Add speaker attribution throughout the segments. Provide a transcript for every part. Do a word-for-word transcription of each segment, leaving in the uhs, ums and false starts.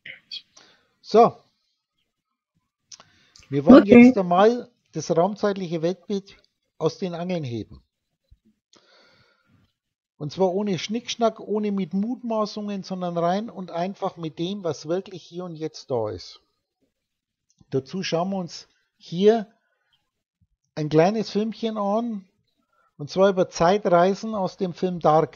Speaker 1: So, wir wollen
Speaker 2: Okay.
Speaker 1: jetzt einmal das raumzeitliche Weltbild aus den Angeln heben. Und zwar ohne Schnickschnack, ohne mit Mutmaßungen, sondern rein und einfach mit dem, was wirklich hier und jetzt da ist. Dazu schauen wir uns hier ein kleines Filmchen an, und zwar über Zeitreisen aus dem Film Dark.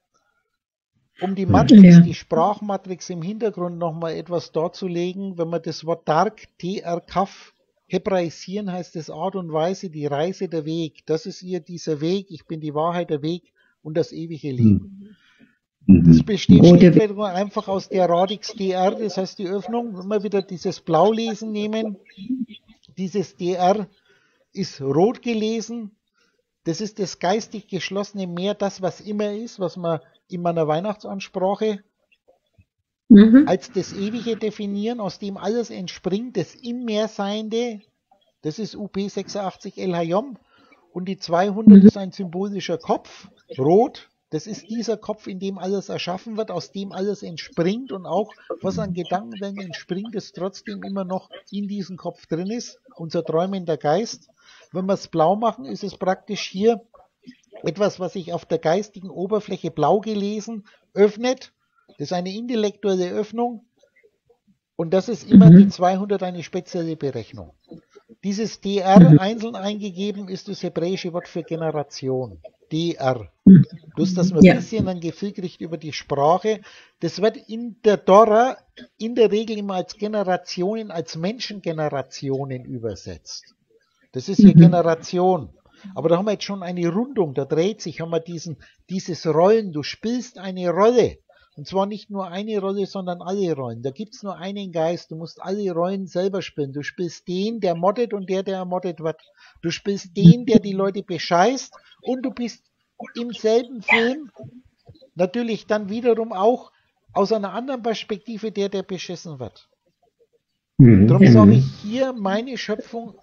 Speaker 1: Um die Matrix,
Speaker 2: Ja.
Speaker 1: die Sprachmatrix im Hintergrund nochmal etwas darzulegen, wenn man das Wort Dark, T R Kaf, hebraisieren, heißt es Art und Weise, die Reise, der Weg. Das ist ihr dieser Weg, ich bin die Wahrheit, der Weg und das ewige Leben. Das besteht
Speaker 2: Oh, der
Speaker 1: schlichtweg nur einfach aus der Radix D R, das heißt die Öffnung, wenn wir wieder dieses Blaulesen nehmen, dieses D R ist rot gelesen, das ist das geistig geschlossene Meer, das was immer ist, was man in meiner Weihnachtsansprache
Speaker 2: Mhm.
Speaker 1: als das Ewige definieren, aus dem alles entspringt, das im Meer Seiende, das ist U P sechsundachtzig El Hayom, und die zweihundert
Speaker 2: Mhm.
Speaker 1: ist ein symbolischer Kopf, rot, das ist dieser Kopf, in dem alles erschaffen wird, aus dem alles entspringt, und auch was an Gedankenwellen entspringt, das trotzdem immer noch in diesem Kopf drin ist, unser träumender Geist. Wenn wir es blau machen, ist es praktisch hier etwas, was sich auf der geistigen Oberfläche blau gelesen öffnet. Das ist eine intellektuelle Öffnung, und das ist immer
Speaker 2: Mhm.
Speaker 1: die zweihundert eine spezielle Berechnung. Dieses D R einzeln eingegeben ist das hebräische Wort für Generation. D R. Bloß, dass man ein
Speaker 2: Ja.
Speaker 1: bisschen ein Gefühl kriegt über die Sprache. Das wird in der Dora in der Regel immer als Generationen, als Menschengenerationen übersetzt. Das ist hier
Speaker 2: Mhm.
Speaker 1: Generation. Aber da haben wir jetzt schon eine Rundung, da dreht sich, haben wir diesen, dieses Rollen. Du spielst eine Rolle. Und zwar nicht nur eine Rolle, sondern alle Rollen. Da gibt es nur einen Geist. Du musst alle Rollen selber spielen. Du spielst den, der moddet, und der, der ermordet wird. Du spielst den, der die Leute bescheißt, und du bist im selben Film natürlich dann wiederum auch aus einer anderen Perspektive der, der beschissen wird.
Speaker 2: Mhm.
Speaker 1: Darum sage ich hier, meine Schöpfung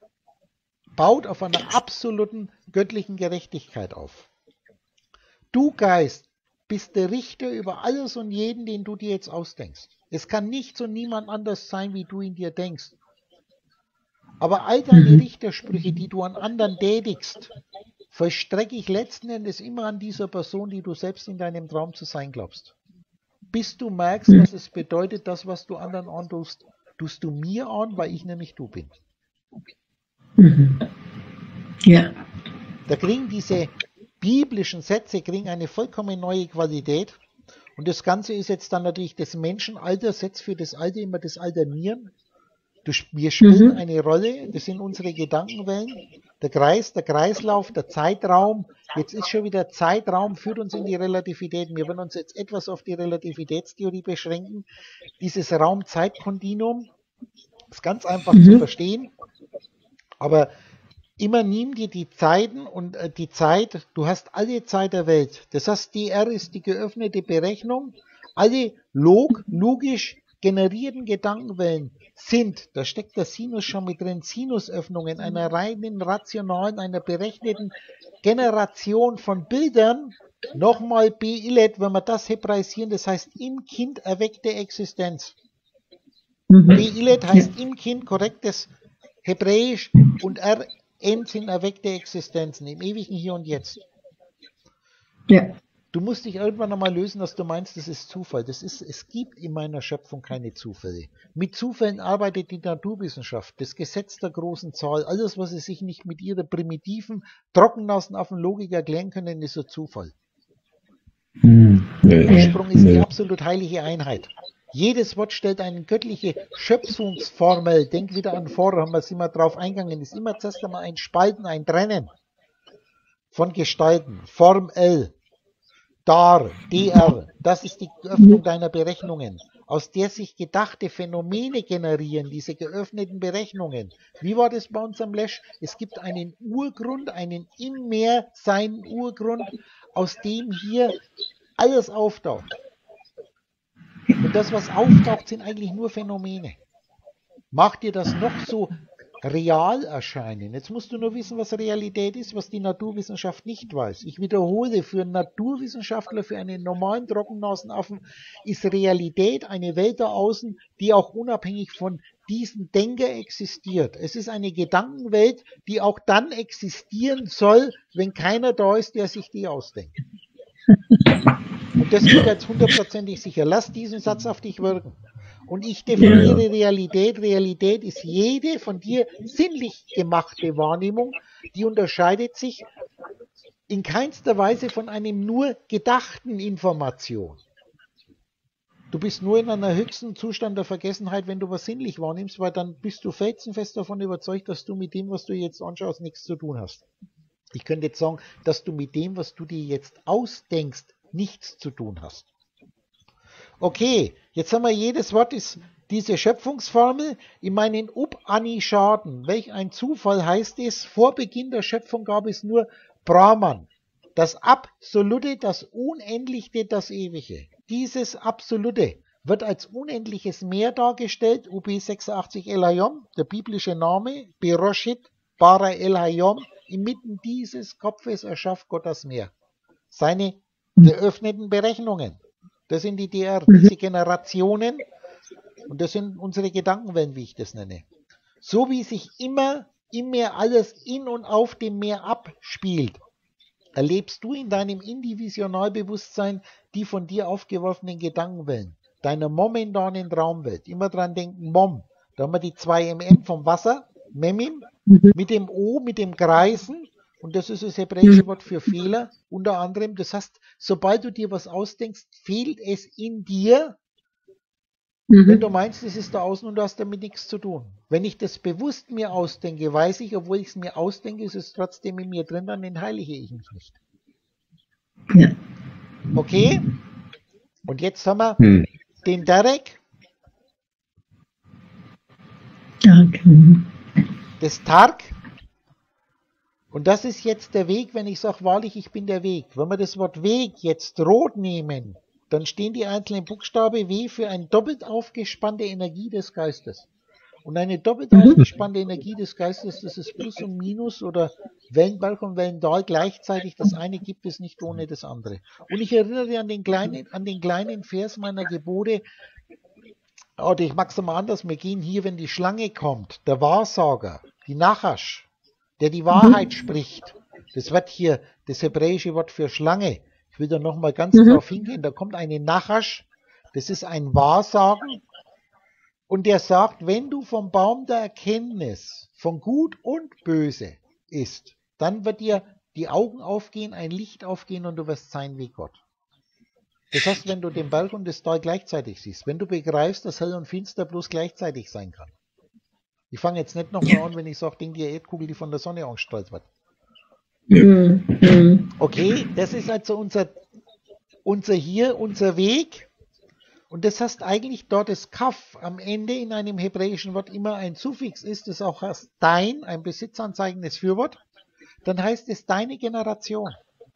Speaker 1: baut auf einer absoluten göttlichen Gerechtigkeit auf. Du, Geist, bist der Richter über alles und jeden, den du dir jetzt ausdenkst. Es kann nichts und niemand anders sein, wie du in dir denkst. Aber all deine
Speaker 2: Mhm.
Speaker 1: Richtersprüche, die du an anderen tätigst, vollstrecke ich letzten Endes immer an dieser Person, die du selbst in deinem Traum zu sein glaubst. Bis du merkst, was es bedeutet, das, was du anderen antust, tust du mir an, weil ich nämlich du bin.
Speaker 2: Mhm. Ja.
Speaker 1: Da kriegen diese biblischen Sätze kriegen eine vollkommen neue Qualität. Und das Ganze ist jetzt dann natürlich das Menschenalter, setzt für das Alte immer das Alternieren. Du, wir spielen
Speaker 2: Mhm.
Speaker 1: eine Rolle, das sind unsere Gedankenwellen, der Kreis, der Kreislauf, der Zeitraum. Jetzt ist schon wieder Zeitraum, führt uns in die Relativität. Wir werden uns jetzt etwas auf die Relativitätstheorie beschränken. Dieses Raum-Zeit-Kontinuum ist ganz einfach
Speaker 2: Mhm.
Speaker 1: zu verstehen, aber immer nimm dir die Zeiten und äh, die Zeit, du hast alle Zeit der Welt. Das heißt, D R ist die geöffnete Berechnung. Alle log, logisch generierten Gedankenwellen sind, da steckt der Sinus schon mit drin, Sinusöffnungen einer reinen, rationalen, einer berechneten Generation von Bildern. Nochmal B-Illet, wenn wir das hebraisieren, das heißt im Kind erweckte Existenz.
Speaker 2: Mhm.
Speaker 1: B-Illet heißt im Kind korrektes Hebräisch, und R N sind erweckte Existenzen im ewigen Hier und Jetzt.
Speaker 2: Ja.
Speaker 1: Du musst dich irgendwann einmal lösen, dass du meinst, das ist Zufall. Das ist, es gibt in meiner Schöpfung keine Zufälle. Mit Zufällen arbeitet die Naturwissenschaft, das Gesetz der großen Zahl. Alles, was sie sich nicht mit ihrer primitiven, trockennassen Logik erklären können, ist ein Zufall.
Speaker 3: Hm.
Speaker 1: Der
Speaker 3: Ja,
Speaker 1: Ursprung ist die
Speaker 3: ja.
Speaker 1: absolut heilige Einheit. Jedes Wort stellt eine göttliche Schöpfungsformel. Denk wieder an vorher, haben wir es immer drauf eingegangen. Es ist immer zuerst einmal ein Spalten, ein Trennen von Gestalten. Form L, Dar, D R. Das ist die Öffnung deiner Berechnungen, aus der sich gedachte Phänomene generieren, diese geöffneten Berechnungen. Wie war das bei uns am Lesch? Es gibt einen Urgrund, einen im Meer sein Urgrund, aus dem hier alles auftaucht. Und das, was auftaucht, sind eigentlich nur Phänomene. Mach dir das noch so real erscheinen. Jetzt musst du nur wissen, was Realität ist, was die Naturwissenschaft nicht weiß. Ich wiederhole, für einen Naturwissenschaftler, für einen normalen Trockennasenaffen ist Realität eine Welt da außen, die auch unabhängig von diesem Denker existiert. Es ist eine Gedankenwelt, die auch dann existieren soll, wenn keiner da ist, der sich die ausdenkt. Und das wird jetzt hundertprozentig sicher. Lass diesen Satz auf dich wirken. Und ich definiere Realität. Realität ist jede von dir sinnlich gemachte Wahrnehmung, die unterscheidet sich in keinster Weise von einem nur gedachten Information. Du bist nur in einem höchsten Zustand der Vergessenheit, wenn du was sinnlich wahrnimmst, weil dann bist du felsenfest davon überzeugt, dass du mit dem, was du jetzt anschaust, nichts zu tun hast. Ich könnte jetzt sagen, dass du mit dem, was du dir jetzt ausdenkst, nichts zu tun hast. Okay, jetzt haben wir, jedes Wort ist diese Schöpfungsformel. In meinen Upanishaden, welch ein Zufall heißt es, vor Beginn der Schöpfung gab es nur Brahman. Das Absolute, das Unendliche, das Ewige. Dieses Absolute wird als unendliches Meer dargestellt, U B sechsundachtzig El Hayom, der biblische Name, Beroshit, Bara El Hayom, inmitten dieses Kopfes erschafft Gott das Meer. Seine geöffneten Berechnungen. Das sind die D R, diese Generationen, und das sind unsere Gedankenwellen, wie ich das nenne. So wie sich immer im Meer alles in und auf dem Meer abspielt, erlebst du in deinem Indivisionalbewusstsein die von dir aufgeworfenen Gedankenwellen, deiner momentanen Traumwelt. Immer dran denken, Mom, da haben wir die zwei M M vom Wasser, Memim, mit dem O, mit dem Kreisen. Und das ist das hebräische Wort für Fehler, unter anderem. Das heißt, sobald du dir was ausdenkst, fehlt es in dir, mhm. wenn du meinst, es ist da außen und du hast damit nichts zu tun. Wenn ich das bewusst mir ausdenke, weiß ich, obwohl ich es mir ausdenke, ist es trotzdem in mir drin, dann entheilige ich mich nicht.
Speaker 2: Ja.
Speaker 1: Okay? Und jetzt haben wir
Speaker 3: Hm.
Speaker 1: den Derek,
Speaker 2: Danke.
Speaker 1: das Tark. Und das ist jetzt der Weg, wenn ich sage, wahrlich, ich bin der Weg. Wenn wir das Wort Weg jetzt rot nehmen, dann stehen die einzelnen Buchstaben W für eine doppelt aufgespannte Energie des Geistes. Und eine doppelt
Speaker 2: Mhm.
Speaker 1: aufgespannte Energie des Geistes, das ist Plus und Minus oder Wellenbalg und Wellental gleichzeitig. Das eine gibt es nicht ohne das andere. Und ich erinnere an den kleinen, an den kleinen Vers meiner Gebote, oder ich mag es mal anders, wir gehen hier, wenn die Schlange kommt, der Wahrsager, die Nachash, der die Wahrheit mhm. spricht. Das wird hier das hebräische Wort für Schlange. Ich will da nochmal ganz mhm. drauf hingehen. Da kommt eine Nachash, das ist ein Wahrsagen. Und der sagt, wenn du vom Baum der Erkenntnis von Gut und Böse isst, dann wird dir die Augen aufgehen, ein Licht aufgehen und du wirst sein wie Gott. Das heißt, wenn du den Berg und das Tal gleichzeitig siehst, wenn du begreifst, dass hell und finster bloß gleichzeitig sein kann. Ich fange jetzt nicht nochmal an, wenn ich sage, denk dir Erdkugel, die von der Sonne angestrahlt wird.
Speaker 2: Mhm.
Speaker 1: Okay, das ist also unser, unser hier, unser Weg. Und das heißt eigentlich, dort das Kaf am Ende in einem hebräischen Wort immer ein Suffix ist, das auch heißt dein, ein besitzanzeigendes Fürwort, dann heißt es deine Generation.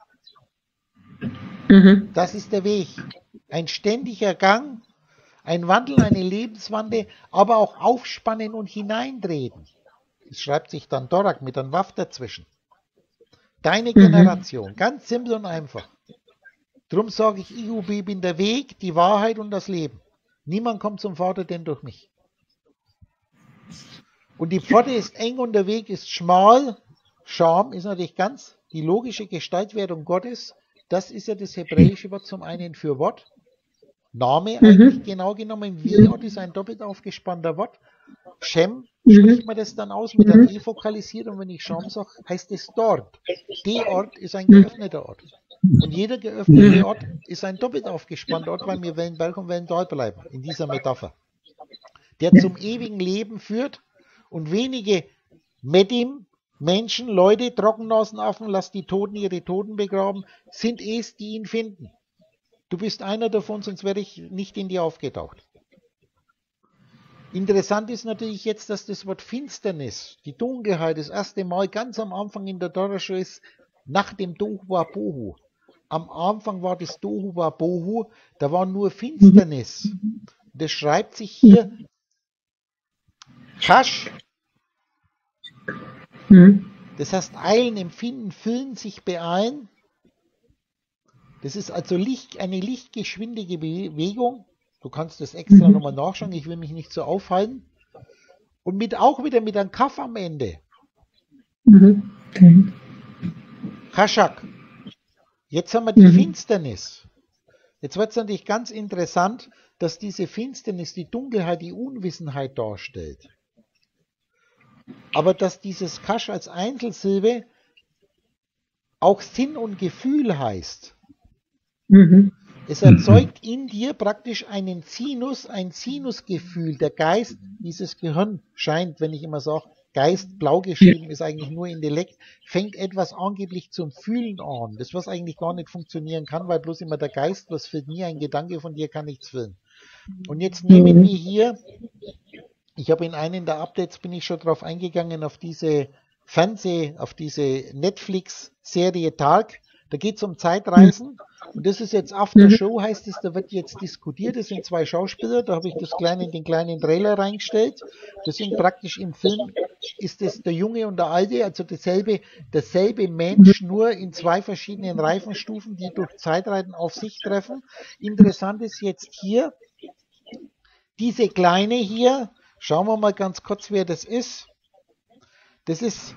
Speaker 2: Mhm.
Speaker 1: Das ist der Weg. Ein ständiger Gang, ein Wandel, eine Lebenswandel, aber auch aufspannen und hineintreten. Das schreibt sich dann Dorak mit einem Waff dazwischen. Deine Generation, mhm. ganz simpel und einfach. Drum sage ich, I U B bin der Weg, die Wahrheit und das Leben. Niemand kommt zum Vater denn durch mich. Und die Pforte ist eng und der Weg ist schmal. Scham ist natürlich ganz die logische Gestaltwerdung Gottes. Das ist ja das hebräische Wort zum einen für Wort. Name mhm. eigentlich genau genommen. Viot ist ein doppelt aufgespannter Wort. Shem mhm. spricht man das dann aus mit mhm. einem E vokalisiert und wenn ich Scham sage, heißt es dort. Der Ort ist ein geöffneter Ort. Und jeder geöffnete Ort ist ein doppelt aufgespannter Ort, weil wir Wellenberg und Wellental bleiben, in dieser Metapher. Der zum ewigen Leben führt und wenige Medim, Menschen, Leute, Trockennasenaffen, lass die Toten ihre Toten begraben, sind es, die ihn finden. Du bist einer davon, sonst wäre ich nicht in dir aufgetaucht. Interessant ist natürlich jetzt, dass das Wort Finsternis, die Dunkelheit, das erste Mal ganz am Anfang in der Torah ist, nach dem Tohu Wabohu. Am Anfang war das Tohu Wabohu, da war nur Finsternis. Das schreibt sich hier Kash
Speaker 2: Mhm.
Speaker 1: Das heißt, Eilen, Empfinden, Fühlen, sich beeilen. Das ist also Licht, eine lichtgeschwindige Bewegung. Du kannst das extra
Speaker 2: Mhm.
Speaker 1: nochmal nachschauen, ich will mich nicht so aufhalten. Und mit, auch wieder mit einem Kaff am Ende.
Speaker 2: Mhm. Okay.
Speaker 1: Chashak. Jetzt haben wir die
Speaker 2: Mhm.
Speaker 1: Finsternis. Jetzt wird es natürlich ganz interessant, dass diese Finsternis die Dunkelheit, die Unwissenheit darstellt. Aber dass dieses Kasch als Einzelsilbe auch Sinn und Gefühl heißt.
Speaker 2: Mhm.
Speaker 1: Es erzeugt in dir praktisch einen Sinus, ein Sinusgefühl. Der Geist, dieses Gehirn scheint, wenn ich immer sage, Geist blau geschrieben ist eigentlich nur Intellekt, fängt etwas angeblich zum Fühlen an. Das, was eigentlich gar nicht funktionieren kann, weil bloß immer der Geist was für nie, ein Gedanke von dir kann nichts fühlen. Und jetzt nehmen wir hier, ich habe in einem der Updates, bin ich schon drauf eingegangen, auf diese Fernseh, auf diese Netflix-Serie Dark. Da geht es um Zeitreisen. Und das ist jetzt After Show, heißt es, da wird jetzt diskutiert. Das sind zwei Schauspieler, da habe ich das kleine, den kleinen Trailer reingestellt. Das sind praktisch im Film, ist es der Junge und der Alte, also dasselbe, dasselbe Mensch, nur in zwei verschiedenen Reifenstufen, die durch Zeitreisen auf sich treffen. Interessant ist jetzt hier, diese kleine hier, schauen wir mal ganz kurz, wer das ist. Das ist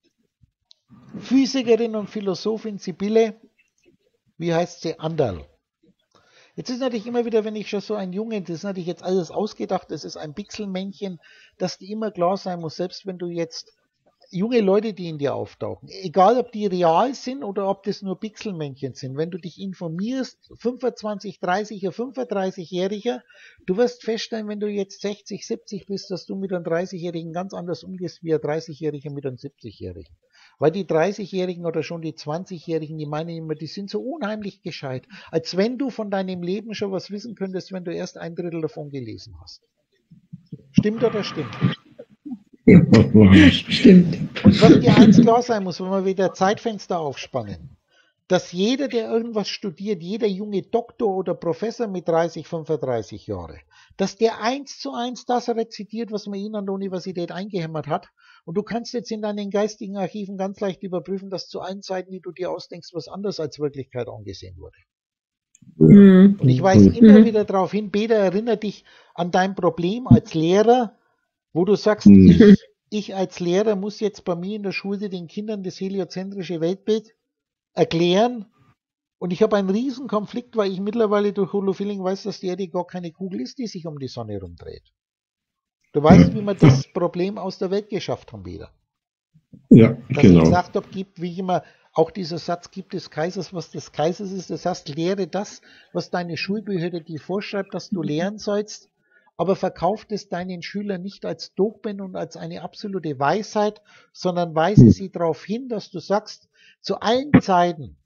Speaker 1: Physikerin und Philosophin Sibylle, wie heißt sie, Anderl. Jetzt ist natürlich immer wieder, wenn ich schon so ein Junge, das ist natürlich jetzt alles ausgedacht, das ist ein Pixelmännchen, dass dir immer klar sein muss, selbst wenn du jetzt junge Leute, die in dir auftauchen, egal ob die real sind oder ob das nur Pixelmännchen sind, wenn du dich informierst, fünfundzwanzig, dreißiger, fünfunddreißigjähriger, du wirst feststellen, wenn du jetzt sechzig, siebzig bist, dass du mit einem dreißigjährigen ganz anders umgehst wie ein dreißigjähriger mit einem siebzigjährigen. Weil die dreißigjährigen oder schon die zwanzigjährigen, die meinen immer, die sind so unheimlich gescheit, als wenn du von deinem Leben schon was wissen könntest, wenn du erst ein Drittel davon gelesen hast. Stimmt oder stimmt?
Speaker 2: Ja, stimmt.
Speaker 1: Und was dir eins klar sein muss, wenn wir wieder Zeitfenster aufspannen, dass jeder, der irgendwas studiert, jeder junge Doktor oder Professor mit dreißig, fünfunddreißig Jahre, dass der eins zu eins das rezitiert, was man ihnen an der Universität eingehämmert hat. Und du kannst jetzt in deinen geistigen Archiven ganz leicht überprüfen, dass zu allen Zeiten, die du dir ausdenkst, was anders als Wirklichkeit angesehen wurde.
Speaker 2: Mhm.
Speaker 1: Und ich weise immer wieder darauf hin, Peter, erinnere dich an dein Problem als Lehrer, wo du sagst, ich, ich als Lehrer muss jetzt bei mir in der Schule den Kindern das heliozentrische Weltbild erklären und ich habe einen riesen Konflikt, weil ich mittlerweile durch Holofilling weiß, dass die Erde gar keine Kugel ist, die sich um die Sonne rumdreht. Du weißt, wie wir das Problem aus der Welt geschafft haben, Peter.
Speaker 3: Ja,
Speaker 1: Dass
Speaker 3: genau.
Speaker 1: ich gesagt habe, gibt, wie immer, auch dieser Satz, gibt des Kaisers, was des Kaisers ist. Das heißt, lehre das, was deine Schulbücher dir vorschreibt, dass du lehren sollst, aber verkauft es deinen Schülern nicht als Dogmen und als eine absolute Weisheit, sondern weise sie darauf hin, dass du sagst, zu allen Zeiten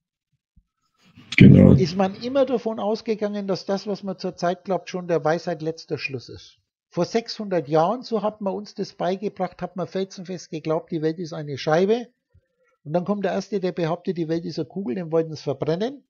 Speaker 3: Genau.
Speaker 1: ist man immer davon ausgegangen, dass das, was man zurzeit glaubt, schon der Weisheit letzter Schluss ist. Vor sechshundert Jahren, so hat man uns das beigebracht, hat man felsenfest geglaubt, die Welt ist eine Scheibe. Und dann kommt der Erste, der behauptet, die Welt ist eine Kugel, den wollten es verbrennen.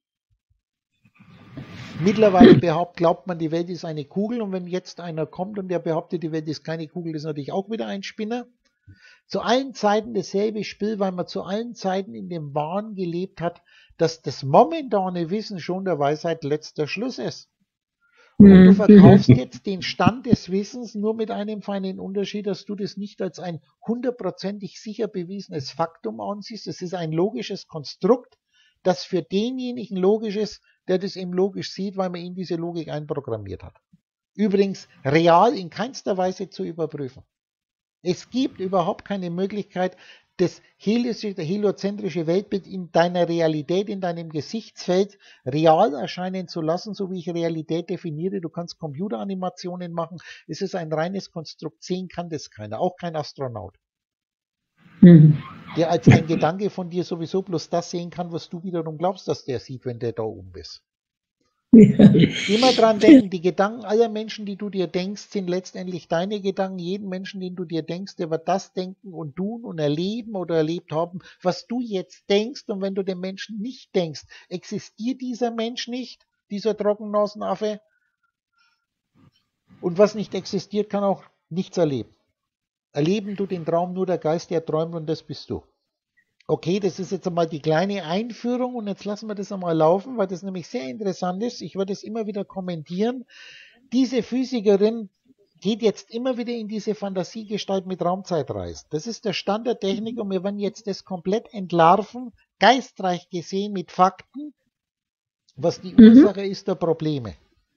Speaker 1: Mittlerweile behauptet, glaubt man, die Welt ist eine Kugel, und wenn jetzt einer kommt und der behauptet, die Welt ist keine Kugel, ist natürlich auch wieder ein Spinner. Zu allen Zeiten dasselbe Spiel, weil man zu allen Zeiten in dem Wahn gelebt hat, dass das momentane Wissen schon der Weisheit letzter Schluss ist. Und du verkaufst jetzt den Stand des Wissens nur mit einem feinen Unterschied, dass du das nicht als ein hundertprozentig sicher bewiesenes Faktum ansiehst. Es ist ein logisches Konstrukt, das für denjenigen logisch ist, der das eben logisch sieht, weil man ihm diese Logik einprogrammiert hat. Übrigens real in keinster Weise zu überprüfen. Es gibt überhaupt keine Möglichkeit, das heliozentrische Weltbild in deiner Realität, in deinem Gesichtsfeld real erscheinen zu lassen, so wie ich Realität definiere. Du kannst Computeranimationen machen. Es ist ein reines Konstrukt. Sehen kann das keiner, auch kein Astronaut. Mhm. Der als ein Gedanke von dir sowieso bloß das sehen kann, was du wiederum glaubst, dass der sieht, wenn der da oben ist. Ja. Immer dran denken, die Gedanken aller Menschen, die du dir denkst, sind letztendlich deine Gedanken. Jeden Menschen, den du dir denkst, der wird das denken und tun und erleben oder erlebt haben, was du jetzt denkst. Und wenn du den Menschen nicht denkst, existiert dieser Mensch nicht, dieser Trockennasenaffe. Und was nicht existiert, kann auch nichts erleben. Erleben tut den Traum nur der Geist, der träumt, und das bist du. Okay, das ist jetzt einmal die kleine Einführung und jetzt lassen wir das einmal laufen, weil das nämlich sehr interessant ist. Ich werde es immer wieder kommentieren. Diese Physikerin geht jetzt immer wieder in diese Fantasiegestalt mit Raumzeitreisen. Das ist der Stand der Technik und wir werden jetzt das komplett entlarven, geistreich gesehen mit Fakten, was die mhm. Ursache ist der Probleme.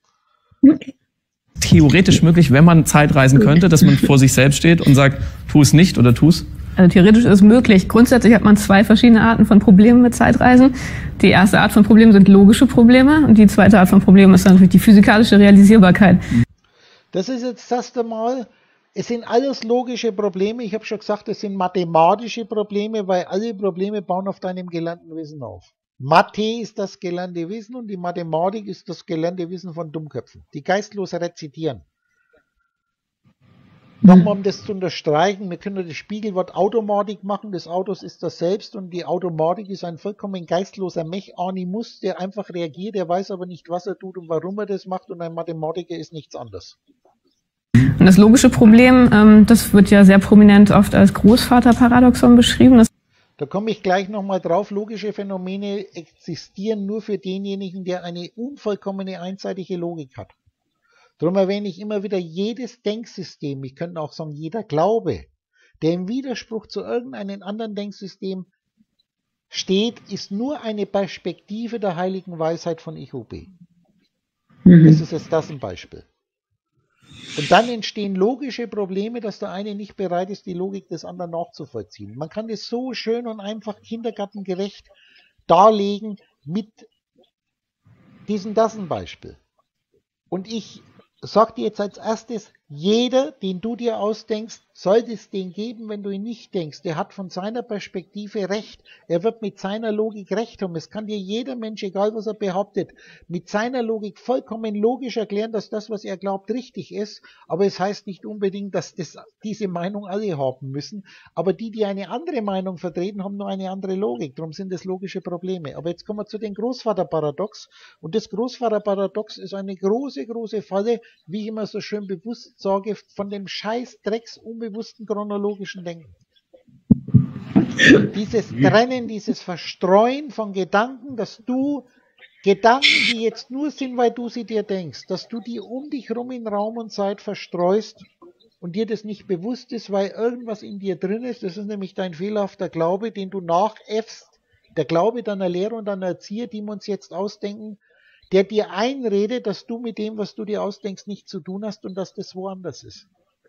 Speaker 4: Theoretisch möglich, wenn man Zeitreisen könnte, dass man vor sich selbst steht und sagt, tu es nicht oder tu es?
Speaker 5: Also theoretisch ist es möglich. Grundsätzlich hat man zwei verschiedene Arten von Problemen mit Zeitreisen. Die erste Art von Problemen sind logische Probleme und die zweite Art von Problemen ist dann natürlich die physikalische Realisierbarkeit.
Speaker 1: Das ist jetzt das Mal, es sind alles logische Probleme. Ich habe schon gesagt, es sind mathematische Probleme, weil alle Probleme bauen auf deinem gelernten Wissen auf. Mathe ist das gelernte Wissen und die Mathematik ist das gelernte Wissen von Dummköpfen, die geistlos rezitieren. Nochmal, um das zu unterstreichen, wir können das Spiegelwort Automatik machen, des Autos ist das Selbst und die Automatik ist ein vollkommen geistloser Mechanimus, der einfach reagiert, der weiß aber nicht, was er tut und warum er das macht, und ein Mathematiker ist nichts anderes.
Speaker 5: Und das logische Problem, ähm, das wird ja sehr prominent oft als Großvaterparadoxon beschrieben. Das
Speaker 1: Da komme ich gleich nochmal drauf. Logische Phänomene existieren nur für denjenigen, der eine unvollkommene einseitige Logik hat. Darum erwähne ich immer wieder jedes Denksystem, ich könnte auch sagen jeder Glaube, der im Widerspruch zu irgendeinem anderen Denksystem steht, ist nur eine Perspektive der heiligen Weisheit von I H O B. Mhm. Das ist jetzt das ein Beispiel. Und dann entstehen logische Probleme, dass der eine nicht bereit ist, die Logik des anderen nachzuvollziehen. Man kann das so schön und einfach kindergartengerecht darlegen mit diesem das ein Beispiel. Und ich sag dir jetzt als erstes, jeder, den du dir ausdenkst, sollte es den geben, wenn du ihn nicht denkst. Der hat von seiner Perspektive recht. Er wird mit seiner Logik recht haben. Es kann dir jeder Mensch, egal was er behauptet, mit seiner Logik vollkommen logisch erklären, dass das, was er glaubt, richtig ist. Aber es heißt nicht unbedingt, dass das, diese Meinung alle haben müssen. Aber die, die eine andere Meinung vertreten, haben nur eine andere Logik. Darum sind das logische Probleme. Aber jetzt kommen wir zu den Großvaterparadox. Und das Großvaterparadox ist eine große, große Falle, wie ich immer so schön bewusst sage, von dem scheiß Drecks unbewussten chronologischen Denken. Dieses Trennen, dieses Verstreuen von Gedanken, dass du Gedanken, die jetzt nur sind, weil du sie dir denkst, dass du die um dich rum in Raum und Zeit verstreust und dir das nicht bewusst ist, weil irgendwas in dir drin ist, das ist nämlich dein fehlerhafter Glaube, den du nachäffst, der Glaube deiner Lehrer und deiner Erzieher, die wir uns jetzt ausdenken, der dir einredet, dass du mit dem, was du dir ausdenkst, nichts zu tun hast und dass das woanders ist.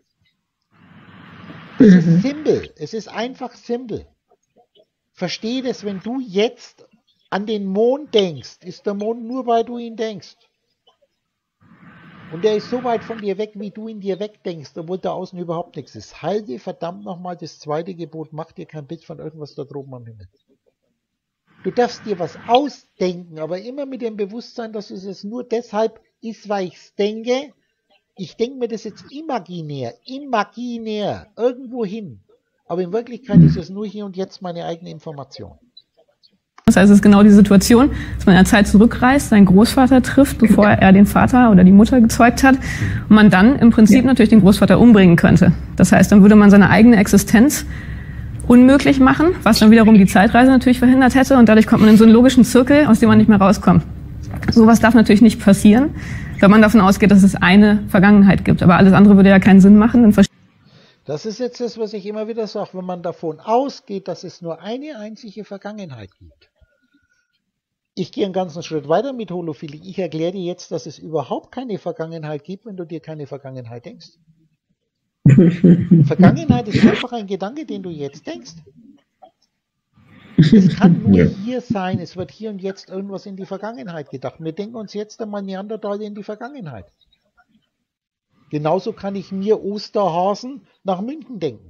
Speaker 1: Es ist mhm. simpel, es ist einfach simpel. Versteh das, wenn du jetzt an den Mond denkst, ist der Mond nur, weil du ihn denkst. Und er ist so weit von dir weg, wie du ihn dir wegdenkst, obwohl da außen überhaupt nichts ist. Halte verdammt nochmal das zweite Gebot, mach dir kein Bild von irgendwas da droben am Himmel. Du darfst dir was ausdenken, aber immer mit dem Bewusstsein, dass es jetzt nur deshalb ist, weil ich es denke. Ich denke mir das jetzt imaginär, imaginär, irgendwo hin. Aber in Wirklichkeit ist es nur hier und jetzt meine eigene Information.
Speaker 5: Das heißt, es ist genau die Situation, dass man in der Zeit zurückreist, seinen Großvater trifft, bevor er den Vater oder die Mutter gezeugt hat, und man dann im Prinzip natürlich den Großvater umbringen könnte. Das heißt, dann würde man seine eigene Existenz unmöglich machen, was dann wiederum die Zeitreise natürlich verhindert hätte, und dadurch kommt man in so einen logischen Zirkel, aus dem man nicht mehr rauskommt. Sowas darf natürlich nicht passieren, wenn man davon ausgeht, dass es eine Vergangenheit gibt. Aber alles andere würde ja keinen Sinn machen.
Speaker 1: Das ist jetzt das, was ich immer wieder sage, wenn man davon ausgeht, dass es nur eine einzige Vergangenheit gibt. Ich gehe einen ganzen Schritt weiter mit Holophilie. Ich erkläre dir jetzt, dass es überhaupt keine Vergangenheit gibt, wenn du dir keine Vergangenheit denkst. Vergangenheit ist einfach ein Gedanke, den du jetzt denkst. Es kann nur ja. hier sein, es wird hier und jetzt irgendwas in die Vergangenheit gedacht. Wir denken uns jetzt einmal Neandertaler in die Vergangenheit. Genauso kann ich mir Osterhasen nach München denken.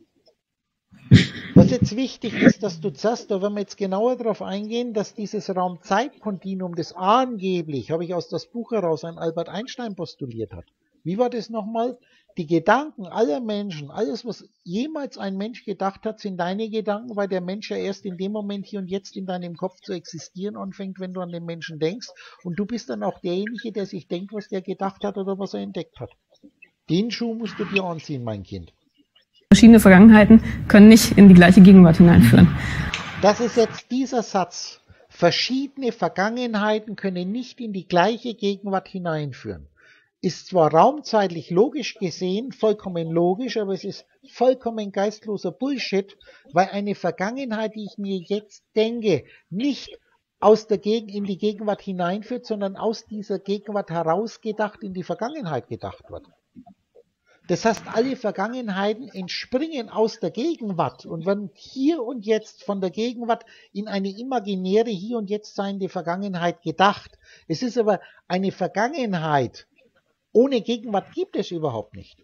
Speaker 1: Was jetzt wichtig ist, dass du zuerst, da werden wir jetzt genauer darauf eingehen, dass dieses Raum-Zeit-Kontinuum, das angeblich, habe ich aus das Buch heraus, ein Albert Einstein postuliert hat. Wie war das nochmal? Die Gedanken aller Menschen, alles, was jemals ein Mensch gedacht hat, sind deine Gedanken, weil der Mensch ja erst in dem Moment hier und jetzt in deinem Kopf zu existieren anfängt, wenn du an den Menschen denkst. Und du bist dann auch derjenige, der sich denkt, was der gedacht hat oder was er entdeckt hat. Den Schuh musst du dir anziehen, mein Kind.
Speaker 5: verschiedene Vergangenheiten können nicht in die gleiche Gegenwart hineinführen.
Speaker 1: Das ist jetzt dieser Satz. Verschiedene Vergangenheiten können nicht in die gleiche Gegenwart hineinführen. Ist zwar raumzeitlich logisch gesehen vollkommen logisch, aber es ist vollkommen geistloser Bullshit, weil eine Vergangenheit, die ich mir jetzt denke, nicht aus der Gegend in die Gegenwart hineinführt, sondern aus dieser Gegenwart herausgedacht in die Vergangenheit gedacht wird. Das heißt, alle Vergangenheiten entspringen aus der Gegenwart und werden hier und jetzt von der Gegenwart in eine imaginäre, hier und jetzt seiende Vergangenheit gedacht. Es ist aber eine Vergangenheit, ohne Gegenwart gibt es überhaupt nicht.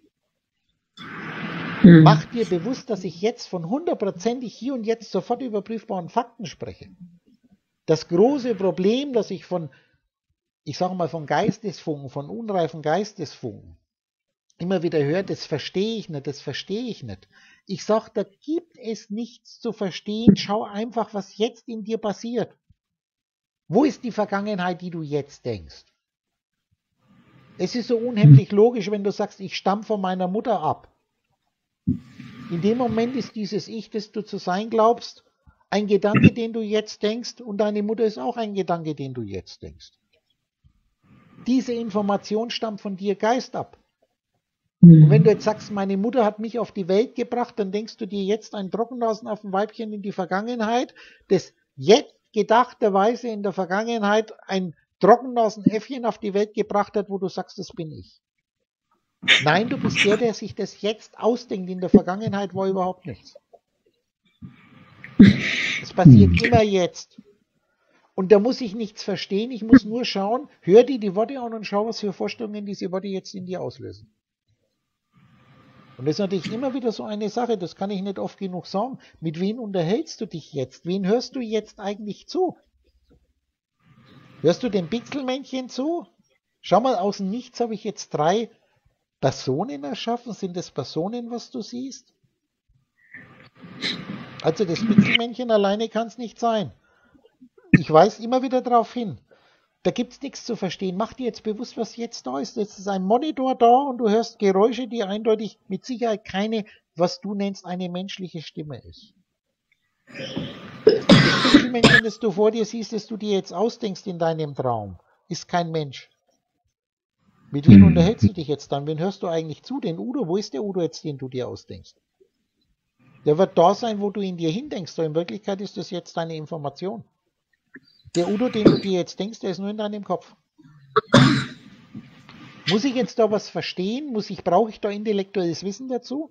Speaker 1: Hm. Mach dir bewusst, dass ich jetzt von hundertprozentig hier und jetzt sofort überprüfbaren Fakten spreche. Das große Problem, dass ich von, ich sage mal, von Geistesfunken, von unreifen Geistesfunken, immer wieder höre, das verstehe ich nicht, das verstehe ich nicht. Ich sage, da gibt es nichts zu verstehen. Schau einfach, was jetzt in dir passiert. Wo ist die Vergangenheit, die du jetzt denkst? Es ist so unheimlich logisch, wenn du sagst, ich stamme von meiner Mutter ab. In dem Moment ist dieses Ich, das du zu sein glaubst, ein Gedanke, den du jetzt denkst, und deine Mutter ist auch ein Gedanke, den du jetzt denkst. Diese Information stammt von dir Geist ab. Und wenn du jetzt sagst, meine Mutter hat mich auf die Welt gebracht, dann denkst du dir jetzt ein Trockennasenaffenweibchen in die Vergangenheit, das jetzt gedachterweise in der Vergangenheit ein Trockennasenäffchen auf die Welt gebracht hat, wo du sagst, das bin ich. Nein, du bist der, der sich das jetzt ausdenkt. In der Vergangenheit war überhaupt nichts. Das passiert immer jetzt. Und da muss ich nichts verstehen, ich muss nur schauen, hör dir die Worte an und schau, was für Vorstellungen diese Worte jetzt in dir auslösen. Und das ist natürlich immer wieder so eine Sache, das kann ich nicht oft genug sagen. Mit wem unterhältst du dich jetzt? Wen hörst du jetzt eigentlich zu? Hörst du dem Pixelmännchen zu? Schau mal, aus dem Nichts habe ich jetzt drei Personen erschaffen. Sind das Personen, was du siehst? Also das Pixelmännchen alleine kann es nicht sein. Ich weise immer wieder darauf hin. Da gibt es nichts zu verstehen. Mach dir jetzt bewusst, was jetzt da ist. Jetzt ist ein Monitor da und du hörst Geräusche, die eindeutig mit Sicherheit keine, was du nennst, eine menschliche Stimme ist. Das Pixelmännchen, das du vor dir siehst, das du dir jetzt ausdenkst in deinem Traum, ist kein Mensch. Mit wem unterhältst du dich jetzt dann? Wen hörst du eigentlich zu? Den Udo? Wo ist der Udo jetzt, den du dir ausdenkst? Der wird da sein, wo du ihn dir hindenkst. Aber in Wirklichkeit ist das jetzt deine Information. Der Udo, den du dir jetzt denkst, der ist nur in deinem Kopf. Muss ich jetzt da was verstehen? Muss ich, brauche ich da intellektuelles Wissen dazu?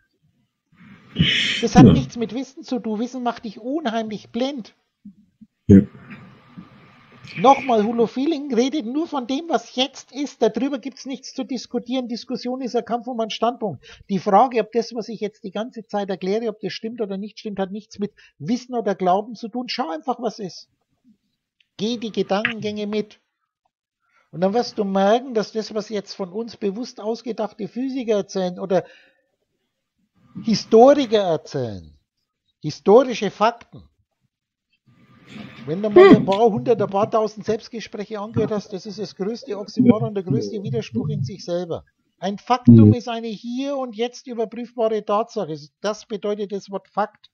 Speaker 1: Das hat ja nichts mit Wissen zu tun. Wissen macht dich unheimlich blind. Ja. Nochmal, Holo-Feeling redet nur von dem, was jetzt ist. Darüber gibt es nichts zu diskutieren. Diskussion ist ein Kampf um einen Standpunkt. Die Frage, ob das, was ich jetzt die ganze Zeit erkläre, ob das stimmt oder nicht stimmt, hat nichts mit Wissen oder Glauben zu tun. Schau einfach, was ist. Geh die Gedankengänge mit. Und dann wirst du merken, dass das, was jetzt von uns bewusst ausgedachte Physiker erzählen oder Historiker erzählen, historische Fakten, wenn du mal ein paar hundert, ein paar tausend Selbstgespräche angehört hast, das ist das größte Oxymoron, der größte Widerspruch in sich selber. Ein Faktum ist eine hier und jetzt überprüfbare Tatsache. Das bedeutet das Wort Fakt.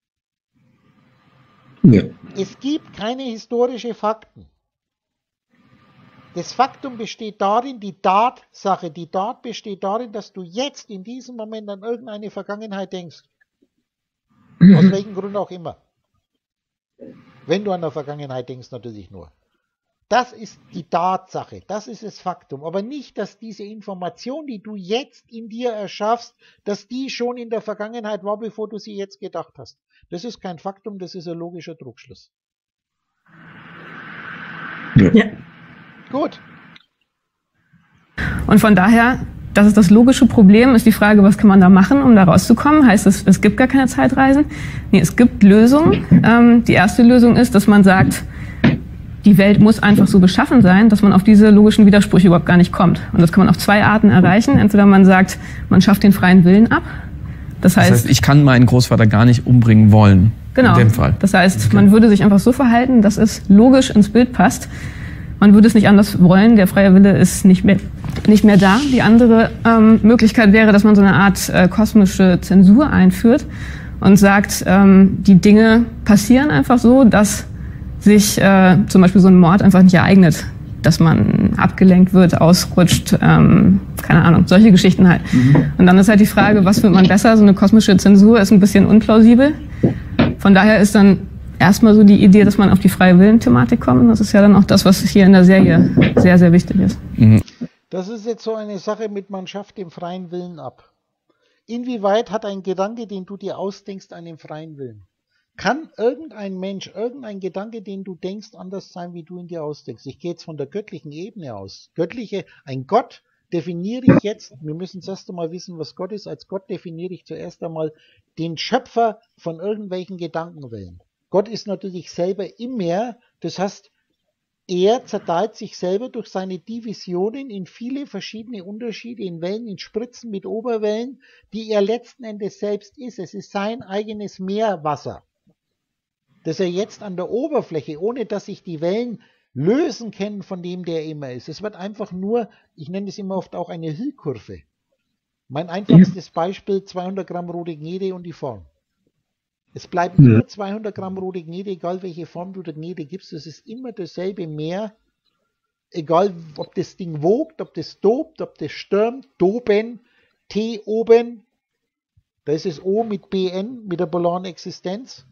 Speaker 1: Ja. Es gibt keine historischen Fakten. Das Faktum besteht darin, die Tatsache, die Tat besteht darin, dass du jetzt in diesem Moment an irgendeine Vergangenheit denkst. Aus welchem Grund auch immer. Wenn du an der Vergangenheit denkst, natürlich nur. Das ist die Tatsache, das ist das Faktum. Aber nicht, dass diese Information, die du jetzt in dir erschaffst, dass die schon in der Vergangenheit war, bevor du sie jetzt gedacht hast. Das ist kein Faktum, das ist ein logischer Trugschluss.
Speaker 2: Ja.
Speaker 5: Gut. Und von daher, das ist das logische Problem, ist die Frage, was kann man da machen, um da rauszukommen? Heißt es, es gibt gar keine Zeitreisen? Nee, es gibt Lösungen. Ähm, die erste Lösung ist, dass man sagt, die Welt muss einfach so beschaffen sein, dass man auf diese logischen Widersprüche überhaupt gar nicht kommt. Und das kann man auf zwei Arten erreichen. Entweder man sagt, man schafft den freien Willen ab. Das heißt,
Speaker 4: das heißt, ich kann meinen Großvater gar nicht umbringen wollen.
Speaker 5: Genau.
Speaker 4: In dem Fall.
Speaker 5: Das heißt,
Speaker 4: okay.
Speaker 5: man würde sich einfach so verhalten, dass es logisch ins Bild passt. man würde es nicht anders wollen, der freie Wille ist nicht mehr, nicht mehr da. Die andere ähm, Möglichkeit wäre, dass man so eine Art äh, kosmische Zensur einführt und sagt, ähm, die Dinge passieren einfach so, dass sich äh, zum Beispiel so ein Mord einfach nicht ereignet, dass man abgelenkt wird, ausrutscht, ähm, keine Ahnung, solche Geschichten halt. Mhm. Und dann ist halt die Frage, was findet man besser? So eine kosmische Zensur ist ein bisschen unplausibel. Von daher ist dann erstmal so die Idee, dass man auf die freie Willen-Thematik kommt. Das ist ja dann auch das, was hier in der Serie sehr, sehr wichtig ist.
Speaker 4: Mhm.
Speaker 1: Das ist jetzt so eine Sache mit, man schafft den freien Willen ab. Inwieweit hat ein Gedanke, den du dir ausdenkst, einen freien Willen? Kann irgendein Mensch, irgendein Gedanke, den du denkst, anders sein, wie du ihn dir ausdenkst? Ich gehe jetzt von der göttlichen Ebene aus. Göttliche, ein Gott definiere ich jetzt, wir müssen zuerst einmal wissen, was Gott ist. Als Gott definiere ich zuerst einmal den Schöpfer von irgendwelchen Gedankenwellen. Gott ist natürlich selber immer, das heißt, er zerteilt sich selber durch seine Divisionen in viele verschiedene Unterschiede, in Wellen, in Spritzen mit Oberwellen, die er letzten Endes selbst ist. Es ist sein eigenes Meerwasser, das er jetzt an der Oberfläche, ohne dass sich die Wellen lösen können von dem, der immer ist. Es wird einfach nur, ich nenne es immer oft auch eine Hillkurve. Mein einfachstes Beispiel, zweihundert Gramm rote Gnede und die Form. Es bleiben immer zweihundert Gramm rote Gnede, egal welche Form du der Gnede gibst. Es ist immer dasselbe Meer, egal ob das Ding wogt, ob das tobt, ob das stürmt, doben, T oben, da ist es O mit B N, mit der polaren Existenz.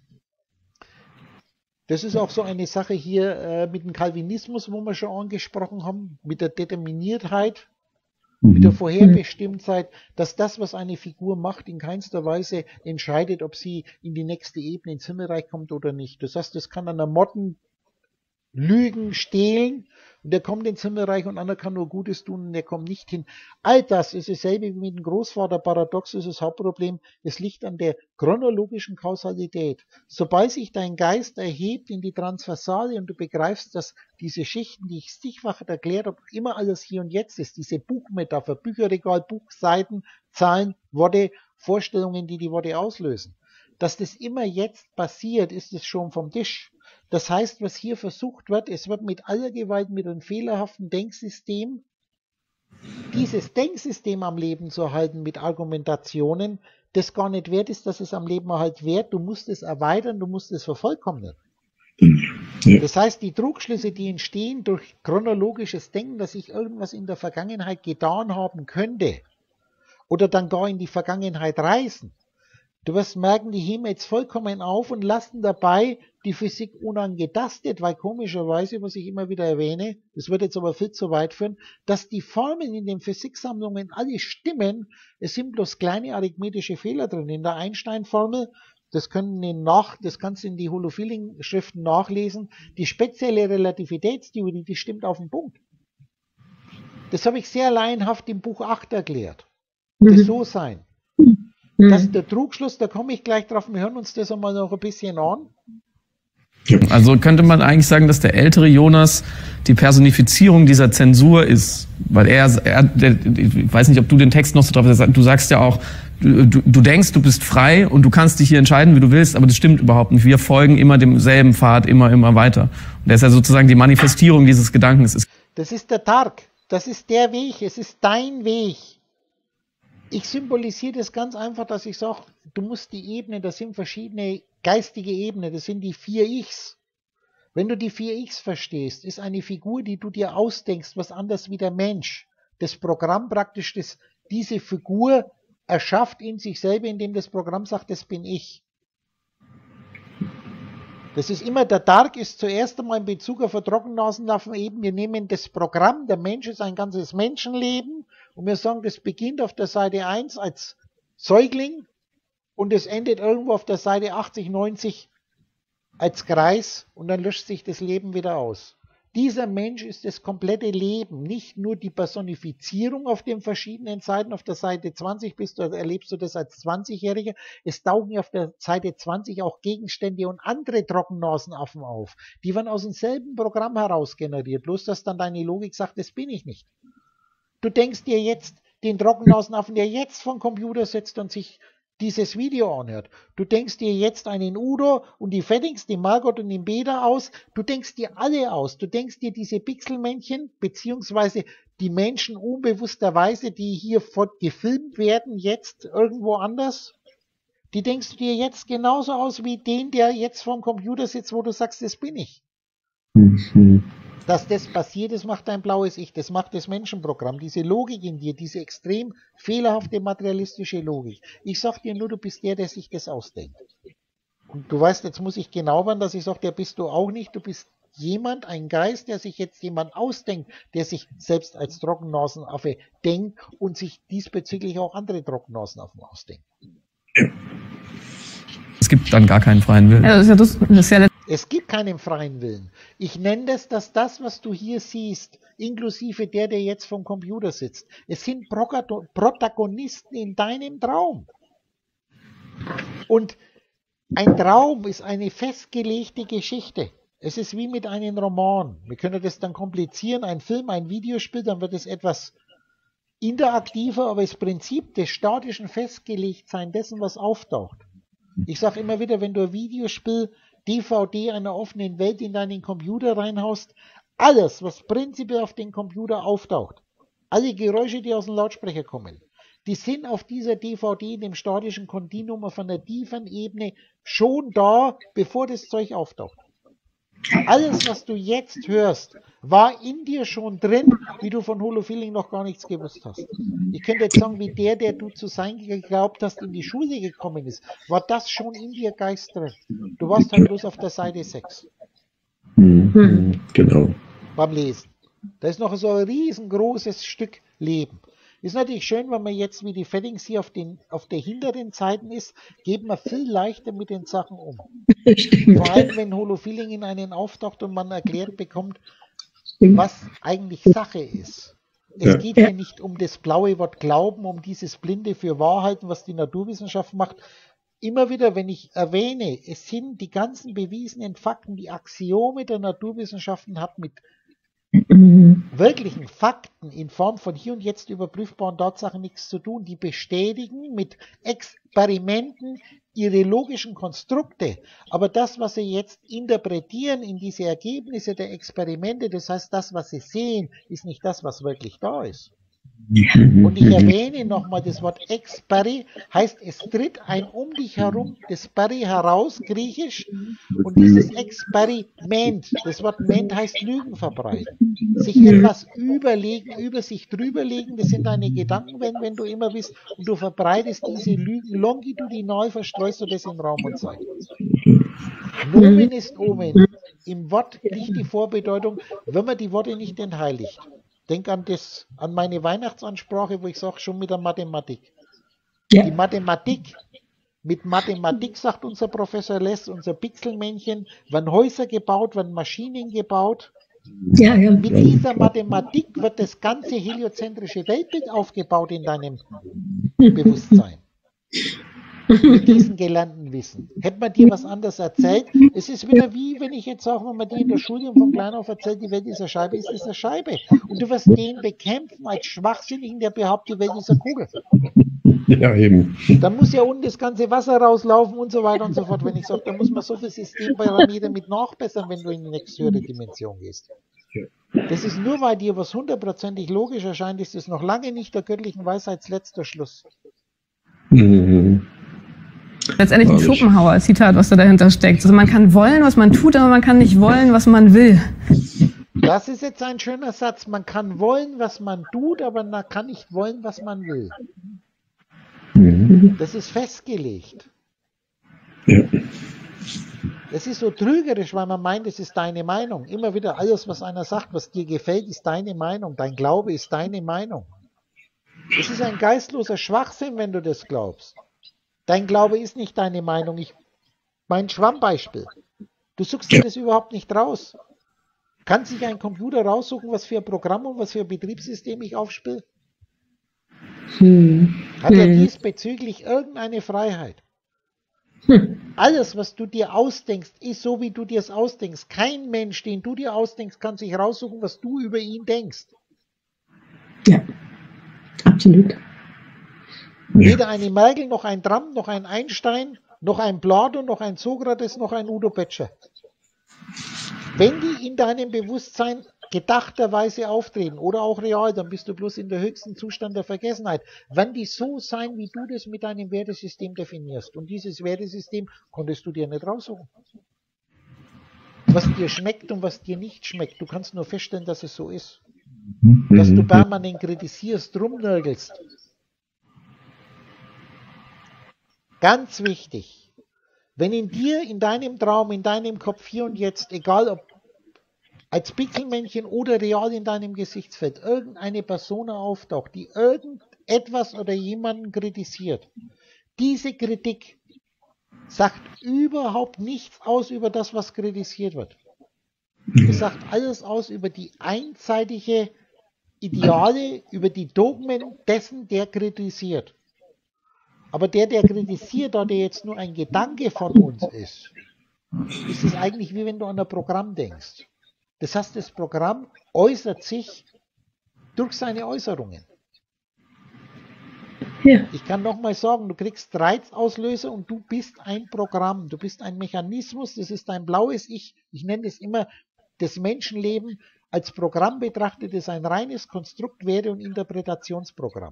Speaker 1: Das ist auch so eine Sache hier äh, mit dem Calvinismus, wo wir schon angesprochen haben, mit der Determiniertheit, mit der Vorherbestimmtheit, dass das, was eine Figur macht, in keinster Weise entscheidet, ob sie in die nächste Ebene ins Himmelreich kommt oder nicht. Das heißt, das kann einer Motten lügen, stehlen und der kommt ins Himmelreich und einer kann nur Gutes tun und der kommt nicht hin. All das ist dasselbe wie mit dem Großvater. Paradox ist das Hauptproblem. Es liegt an der chronologischen Kausalität. Sobald sich dein Geist erhebt in die Transversale und du begreifst, dass diese Schichten, die ich zigfach erklärt habe, immer alles hier und jetzt ist, diese Buchmetapher, Bücherregal, Buchseiten, Zahlen, Worte, Vorstellungen, die die Worte auslösen. Dass das immer jetzt passiert, ist es schon vom Tisch. Das heißt, was hier versucht wird, es wird mit aller Gewalt, mit einem fehlerhaften Denksystem, dieses Denksystem am Leben zu erhalten mit Argumentationen, das gar nicht wert ist, dass es am Leben erhalt wert. Du musst es erweitern, du musst es vervollkommnen. Ja. Das heißt, die Trugschlüsse, die entstehen durch chronologisches Denken, dass ich irgendwas in der Vergangenheit getan haben könnte oder dann gar in die Vergangenheit reisen, du wirst merken, die heben jetzt vollkommen auf und lassen dabei die Physik unangetastet, weil komischerweise, was ich immer wieder erwähne, das wird jetzt aber viel zu weit führen, dass die Formeln in den Physiksammlungen alle stimmen, es sind bloß kleine arithmetische Fehler drin. In der Einstein-Formel, das können in nach, das kannst du in die Holophilling-Schriften nachlesen, die spezielle Relativitätstheorie, die stimmt auf den Punkt. Das habe ich sehr laienhaft im Buch acht erklärt. Das mhm. so sein. Das ist der Trugschluss, da komme ich gleich drauf, wir hören uns das einmal noch ein bisschen an.
Speaker 4: Also könnte man eigentlich sagen, dass der ältere Jonas die Personifizierung dieser Zensur ist, weil er, er der, ich weiß nicht, ob du den Text noch so drauf hast, du sagst ja auch, du, du denkst, du bist frei und du kannst dich hier entscheiden, wie du willst, aber das stimmt überhaupt nicht. Wir folgen immer demselben Pfad, immer, immer weiter. Und das ist ja sozusagen die Manifestierung dieses Gedankens.
Speaker 1: Das ist der Tag, das ist der Weg, es ist dein Weg. Ich symbolisiere das ganz einfach, dass ich sage, du musst die Ebene, das sind verschiedene geistige Ebenen, das sind die vier Ichs. Wenn du die vier Ichs verstehst, ist eine Figur, die du dir ausdenkst, was anders wie der Mensch. Das Programm praktisch, das diese Figur erschafft in sich selber, indem das Programm sagt, das bin ich. Das ist immer, der Dark ist zuerst einmal in Bezug auf eine Trockennasenlaufen eben, wir nehmen das Programm, der Mensch ist ein ganzes Menschenleben und wir sagen, das beginnt auf der Seite eins als Säugling und es endet irgendwo auf der Seite achtzig, neunzig als Kreis und dann löscht sich das Leben wieder aus. Dieser Mensch ist das komplette Leben, nicht nur die Personifizierung auf den verschiedenen Seiten. Auf der Seite zwanzig bist du, erlebst du das als zwanzigjähriger. Es tauchen auf der Seite zwanzig auch Gegenstände und andere Trockennasenaffen auf. Die werden aus demselben Programm heraus generiert, bloß dass dann deine Logik sagt, das bin ich nicht. Du denkst dir jetzt den Trockennasenaffen, der jetzt vom Computer sitzt und sich dieses Video anhört. Du denkst dir jetzt einen Udo und die Feddings, die Margot und den Beda aus. Du denkst dir alle aus. Du denkst dir diese Pixelmännchen, beziehungsweise die Menschen unbewussterweise, die hier gefilmt werden, jetzt irgendwo anders. Die denkst du dir jetzt genauso aus wie den, der jetzt vorm Computer sitzt, wo du sagst, das bin ich.
Speaker 3: Mhm.
Speaker 1: Dass das passiert, das macht dein blaues Ich, das macht das Menschenprogramm, diese Logik in dir, diese extrem fehlerhafte materialistische Logik. Ich sag dir nur, du bist der, der sich das ausdenkt. Und du weißt, jetzt muss ich genau werden, dass ich sage, der bist du auch nicht, du bist jemand, ein Geist, der sich jetzt jemand ausdenkt, der sich selbst als Trockennasenaffe denkt und sich diesbezüglich auch andere Trockennasenaffen ausdenkt.
Speaker 4: Es gibt dann gar keinen freien Willen.
Speaker 5: Ja, das ist ja das, das ist ja
Speaker 1: Es gibt keinen freien Willen. Ich nenne das, dass das, was du hier siehst, inklusive der, der jetzt vom Computer sitzt, es sind Protagonisten in deinem Traum. Und ein Traum ist eine festgelegte Geschichte. Es ist wie mit einem Roman. Wir können das dann komplizieren, ein Film, ein Videospiel, dann wird es etwas interaktiver, aber das Prinzip des statischen Festgelegtsein dessen, was auftaucht. Ich sage immer wieder, wenn du ein Videospiel D V D einer offenen Welt in deinen Computer reinhaust, alles, was prinzipiell auf den Computer auftaucht, alle Geräusche, die aus dem Lautsprecher kommen, die sind auf dieser D V D in dem statischen Kontinuum auf einer tiefen Ebene schon da, bevor das Zeug auftaucht. Alles, was du jetzt hörst, war in dir schon drin, wie du von Holofeeling noch gar nichts gewusst hast. Ich könnte jetzt sagen, wie der, der du zu sein geglaubt hast, in die Schule gekommen ist, war das schon in dir Geist drin. Du warst halt bloß auf der Seite sechs.
Speaker 3: Mhm. Genau.
Speaker 1: Beim Lesen. Da ist noch so ein riesengroßes Stück Leben. Ist natürlich schön, wenn man jetzt wie die Feddings hier auf, den, auf der hinteren Seiten ist, geht man viel leichter mit den Sachen um. Vor allem, wenn Holofeeling in einen auftaucht und man erklärt bekommt, was eigentlich Sache ist. Es
Speaker 3: Ja.
Speaker 1: geht hier nicht um das blaue Wort Glauben, um dieses Blinde für Wahrheiten, was die Naturwissenschaft macht. Immer wieder, wenn ich erwähne, es sind die ganzen bewiesenen Fakten, die Axiome der Naturwissenschaften hat mit wirklichen Fakten in Form von hier und jetzt überprüfbaren Tatsachen nichts zu tun. Die bestätigen mit Experimenten ihre logischen Konstrukte. Aber das, was sie jetzt interpretieren in diese Ergebnisse der Experimente, das heißt, das, was sie sehen, ist nicht das, was wirklich da ist. Und ich erwähne nochmal das Wort Experi, heißt es tritt ein um dich herum, das Peri heraus, griechisch, und dieses Experiment, das Wort Ment heißt Lügen verbreiten. Sich etwas überlegen, über sich drüberlegen, das sind deine Gedanken, wenn, wenn du immer bist, und du verbreitest diese Lügen longitudinal, verstreust du das in Raum und Zeit. Nomen ist Omen. Im Wort liegt die Vorbedeutung, wenn man die Worte nicht entheiligt. Denk an das, an meine Weihnachtsansprache, wo ich sage, schon mit der Mathematik.
Speaker 2: Ja.
Speaker 1: Die Mathematik, mit Mathematik, sagt unser Professor Less, unser Pixelmännchen, werden Häuser gebaut, werden Maschinen gebaut.
Speaker 2: Ja, ja.
Speaker 1: Mit dieser Mathematik wird das ganze heliozentrische Weltbild aufgebaut in deinem Bewusstsein. Mit diesem gelernten Wissen. Hätte man dir was anderes erzählt, es ist wieder wie, wenn ich jetzt sage, wenn man dir in der Schule von klein auf erzählt, die Welt ist eine Scheibe, ist es eine Scheibe. Und du wirst den bekämpfen als Schwachsinnigen, der behauptet, die Welt ist eine Kugel.
Speaker 3: Ja, eben.
Speaker 1: Dann muss ja unten das ganze Wasser rauslaufen und so weiter und so fort. Wenn ich sage, da muss man so viel Systempyramide mit nachbessern, wenn du in die nächste höhere Dimension gehst. Das ist nur, weil dir was hundertprozentig logisch erscheint, ist es noch lange nicht der göttlichen Weisheits letzter Schluss.
Speaker 3: Mhm.
Speaker 5: letztendlich ein Schopenhauer-Zitat, was da dahinter steckt. Also man kann wollen, was man tut, aber man kann nicht wollen, was man will.
Speaker 1: Das ist jetzt ein schöner Satz. Man kann wollen, was man tut, aber man kann nicht wollen, was man will.
Speaker 3: Mhm.
Speaker 1: Das ist festgelegt.
Speaker 3: Ja.
Speaker 1: Das ist so trügerisch, weil man meint, es ist deine Meinung. Immer wieder alles, was einer sagt, was dir gefällt, ist deine Meinung. Dein Glaube ist deine Meinung. Es ist ein geistloser Schwachsinn, wenn du das glaubst. Dein Glaube ist nicht deine Meinung. Ich, mein Schwammbeispiel. Du suchst dir das überhaupt nicht raus. Kann sich ein Computer raussuchen, was für ein Programm und was für ein Betriebssystem ich aufspiele?
Speaker 2: Hm.
Speaker 1: Hat er
Speaker 2: Hm.
Speaker 1: diesbezüglich irgendeine Freiheit? Alles, was du dir ausdenkst, ist so, wie du dir es ausdenkst. Kein Mensch, den du dir ausdenkst, kann sich raussuchen, was du über ihn denkst.
Speaker 2: Ja, absolut.
Speaker 1: Weder eine Merkel, noch ein Trump, noch ein Einstein, noch ein Plato, noch ein Sokrates, noch ein Udo Böttcher. Wenn die in deinem Bewusstsein gedachterweise auftreten oder auch real, dann bist du bloß in der höchsten Zustand der Vergessenheit. Wenn die so sein, wie du das mit deinem Wertesystem definierst, und dieses Wertesystem konntest du dir nicht raussuchen. Was dir schmeckt und was dir nicht schmeckt, du kannst nur feststellen, dass es so ist. Dass du permanent kritisierst, rumnörgelst. Ganz wichtig, wenn in dir, in deinem Traum, in deinem Kopf hier und jetzt, egal ob als Pixelmännchen oder real in deinem Gesichtsfeld, irgendeine Person auftaucht, die irgendetwas oder jemanden kritisiert, diese Kritik sagt überhaupt nichts aus über das, was kritisiert wird. Es sagt alles aus über die einseitige Ideale, über die Dogmen dessen, der kritisiert. Aber der, der kritisiert, da der jetzt nur ein Gedanke von uns ist, ist es eigentlich wie wenn du an ein Programm denkst. Das heißt, das Programm äußert sich durch seine Äußerungen.
Speaker 2: Ja.
Speaker 1: Ich kann nochmal sagen, du kriegst Reizauslöser und du bist ein Programm, du bist ein Mechanismus, das ist dein blaues Ich. Ich nenne es immer das Menschenleben als Programm betrachtet, ist ein reines Konstrukt, Werte- und Interpretationsprogramm.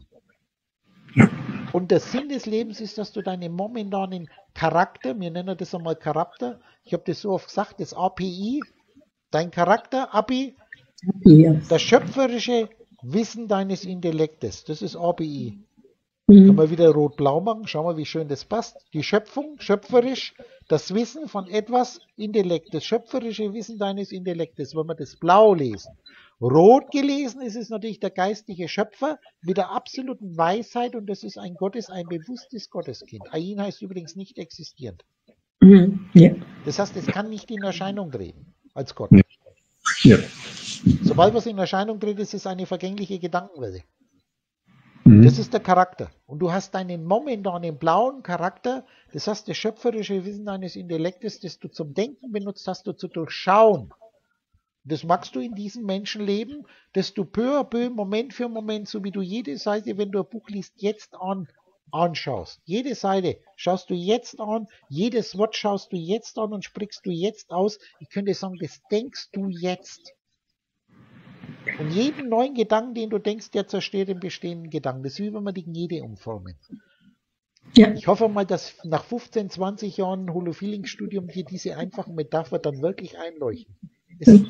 Speaker 1: Und der Sinn des Lebens ist, dass du deinen momentanen Charakter, wir nennen das einmal Charakter, ich habe das so oft gesagt, das A P I, dein Charakter, A P I,
Speaker 2: Ja.
Speaker 1: das schöpferische Wissen deines Intellektes, das ist A P I.
Speaker 2: Mhm.
Speaker 1: Kann man wieder rot-blau machen, schau mal, wie schön das passt. Die Schöpfung, schöpferisch, das Wissen von etwas, Intellekt, das schöpferische Wissen deines Intellektes, wenn wir das blau lesen. Rot gelesen ist es natürlich der geistige Schöpfer mit der absoluten Weisheit und das ist ein Gottes, ein bewusstes Gotteskind. Ayin heißt übrigens nicht existierend.
Speaker 2: Mhm. Ja.
Speaker 1: Das heißt, es kann nicht in Erscheinung treten als Gott.
Speaker 3: Ja.
Speaker 1: Sobald was in Erscheinung tritt, ist es eine vergängliche Gedankenwelle.
Speaker 3: Mhm.
Speaker 1: Das ist der Charakter. Und du hast deinen momentanen blauen Charakter, das heißt, das schöpferische Wissen deines Intellektes, das du zum Denken benutzt hast, du zu durchschauen. Das magst du in diesem Menschenleben, das du peu à peu, Moment für Moment, so wie du jede Seite, wenn du ein Buch liest, jetzt an, anschaust. Jede Seite schaust du jetzt an, jedes Wort schaust du jetzt an und sprichst du jetzt aus. Ich könnte sagen, das denkst du jetzt. Und jeden neuen Gedanken, den du denkst, der zerstört den bestehenden Gedanken. Das ist wie wenn wir die Gnede umformen.
Speaker 2: Ja.
Speaker 1: Ich hoffe mal, dass nach fünfzehn, zwanzig Jahren Holo-Feeling-Studium dir diese einfachen Metaphern dann wirklich einleuchten. Es sind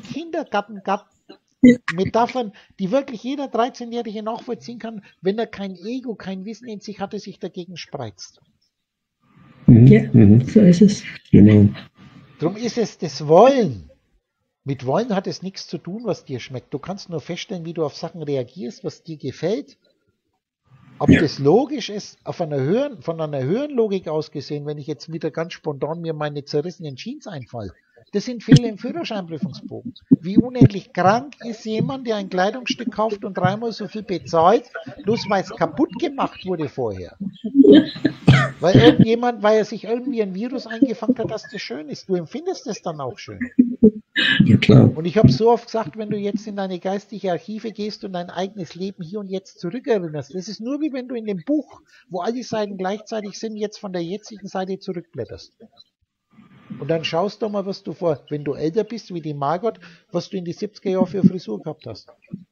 Speaker 1: Kindergarten-Metaphern, die wirklich jeder dreizehnjährige nachvollziehen kann, wenn er kein Ego, kein Wissen in sich hatte, sich dagegen spreizt.
Speaker 3: Mhm.
Speaker 2: Ja,
Speaker 3: Mhm.
Speaker 2: so ist es.
Speaker 3: Genau.
Speaker 1: Darum ist es das Wollen. Mit Wollen hat es nichts zu tun, was dir schmeckt. Du kannst nur feststellen, wie du auf Sachen reagierst, was dir gefällt. Ob
Speaker 3: Ja.
Speaker 1: das logisch ist, auf einer höheren, von einer höheren Logik aus gesehen, wenn ich jetzt wieder ganz spontan mir meine zerrissenen Jeans einfalle, das sind Fehler im Führerscheinprüfungsbogen. Wie unendlich krank ist jemand, der ein Kleidungsstück kauft und dreimal so viel bezahlt, bloß weil es kaputt gemacht wurde vorher. Weil irgendjemand, weil er sich irgendwie ein Virus eingefangen hat, dass das schön ist. Du empfindest es dann auch schön.
Speaker 3: Ja, klar.
Speaker 1: Und ich habe so oft gesagt, wenn du jetzt in deine geistige Archive gehst und dein eigenes Leben hier und jetzt zurückerinnerst, das ist nur wie wenn du in dem Buch, wo alle Seiten gleichzeitig sind, jetzt von der jetzigen Seite zurückblätterst. Und dann schaust du mal, was du vor, wenn du älter bist, wie die Margot, was du in die siebziger Jahre für Frisur gehabt hast.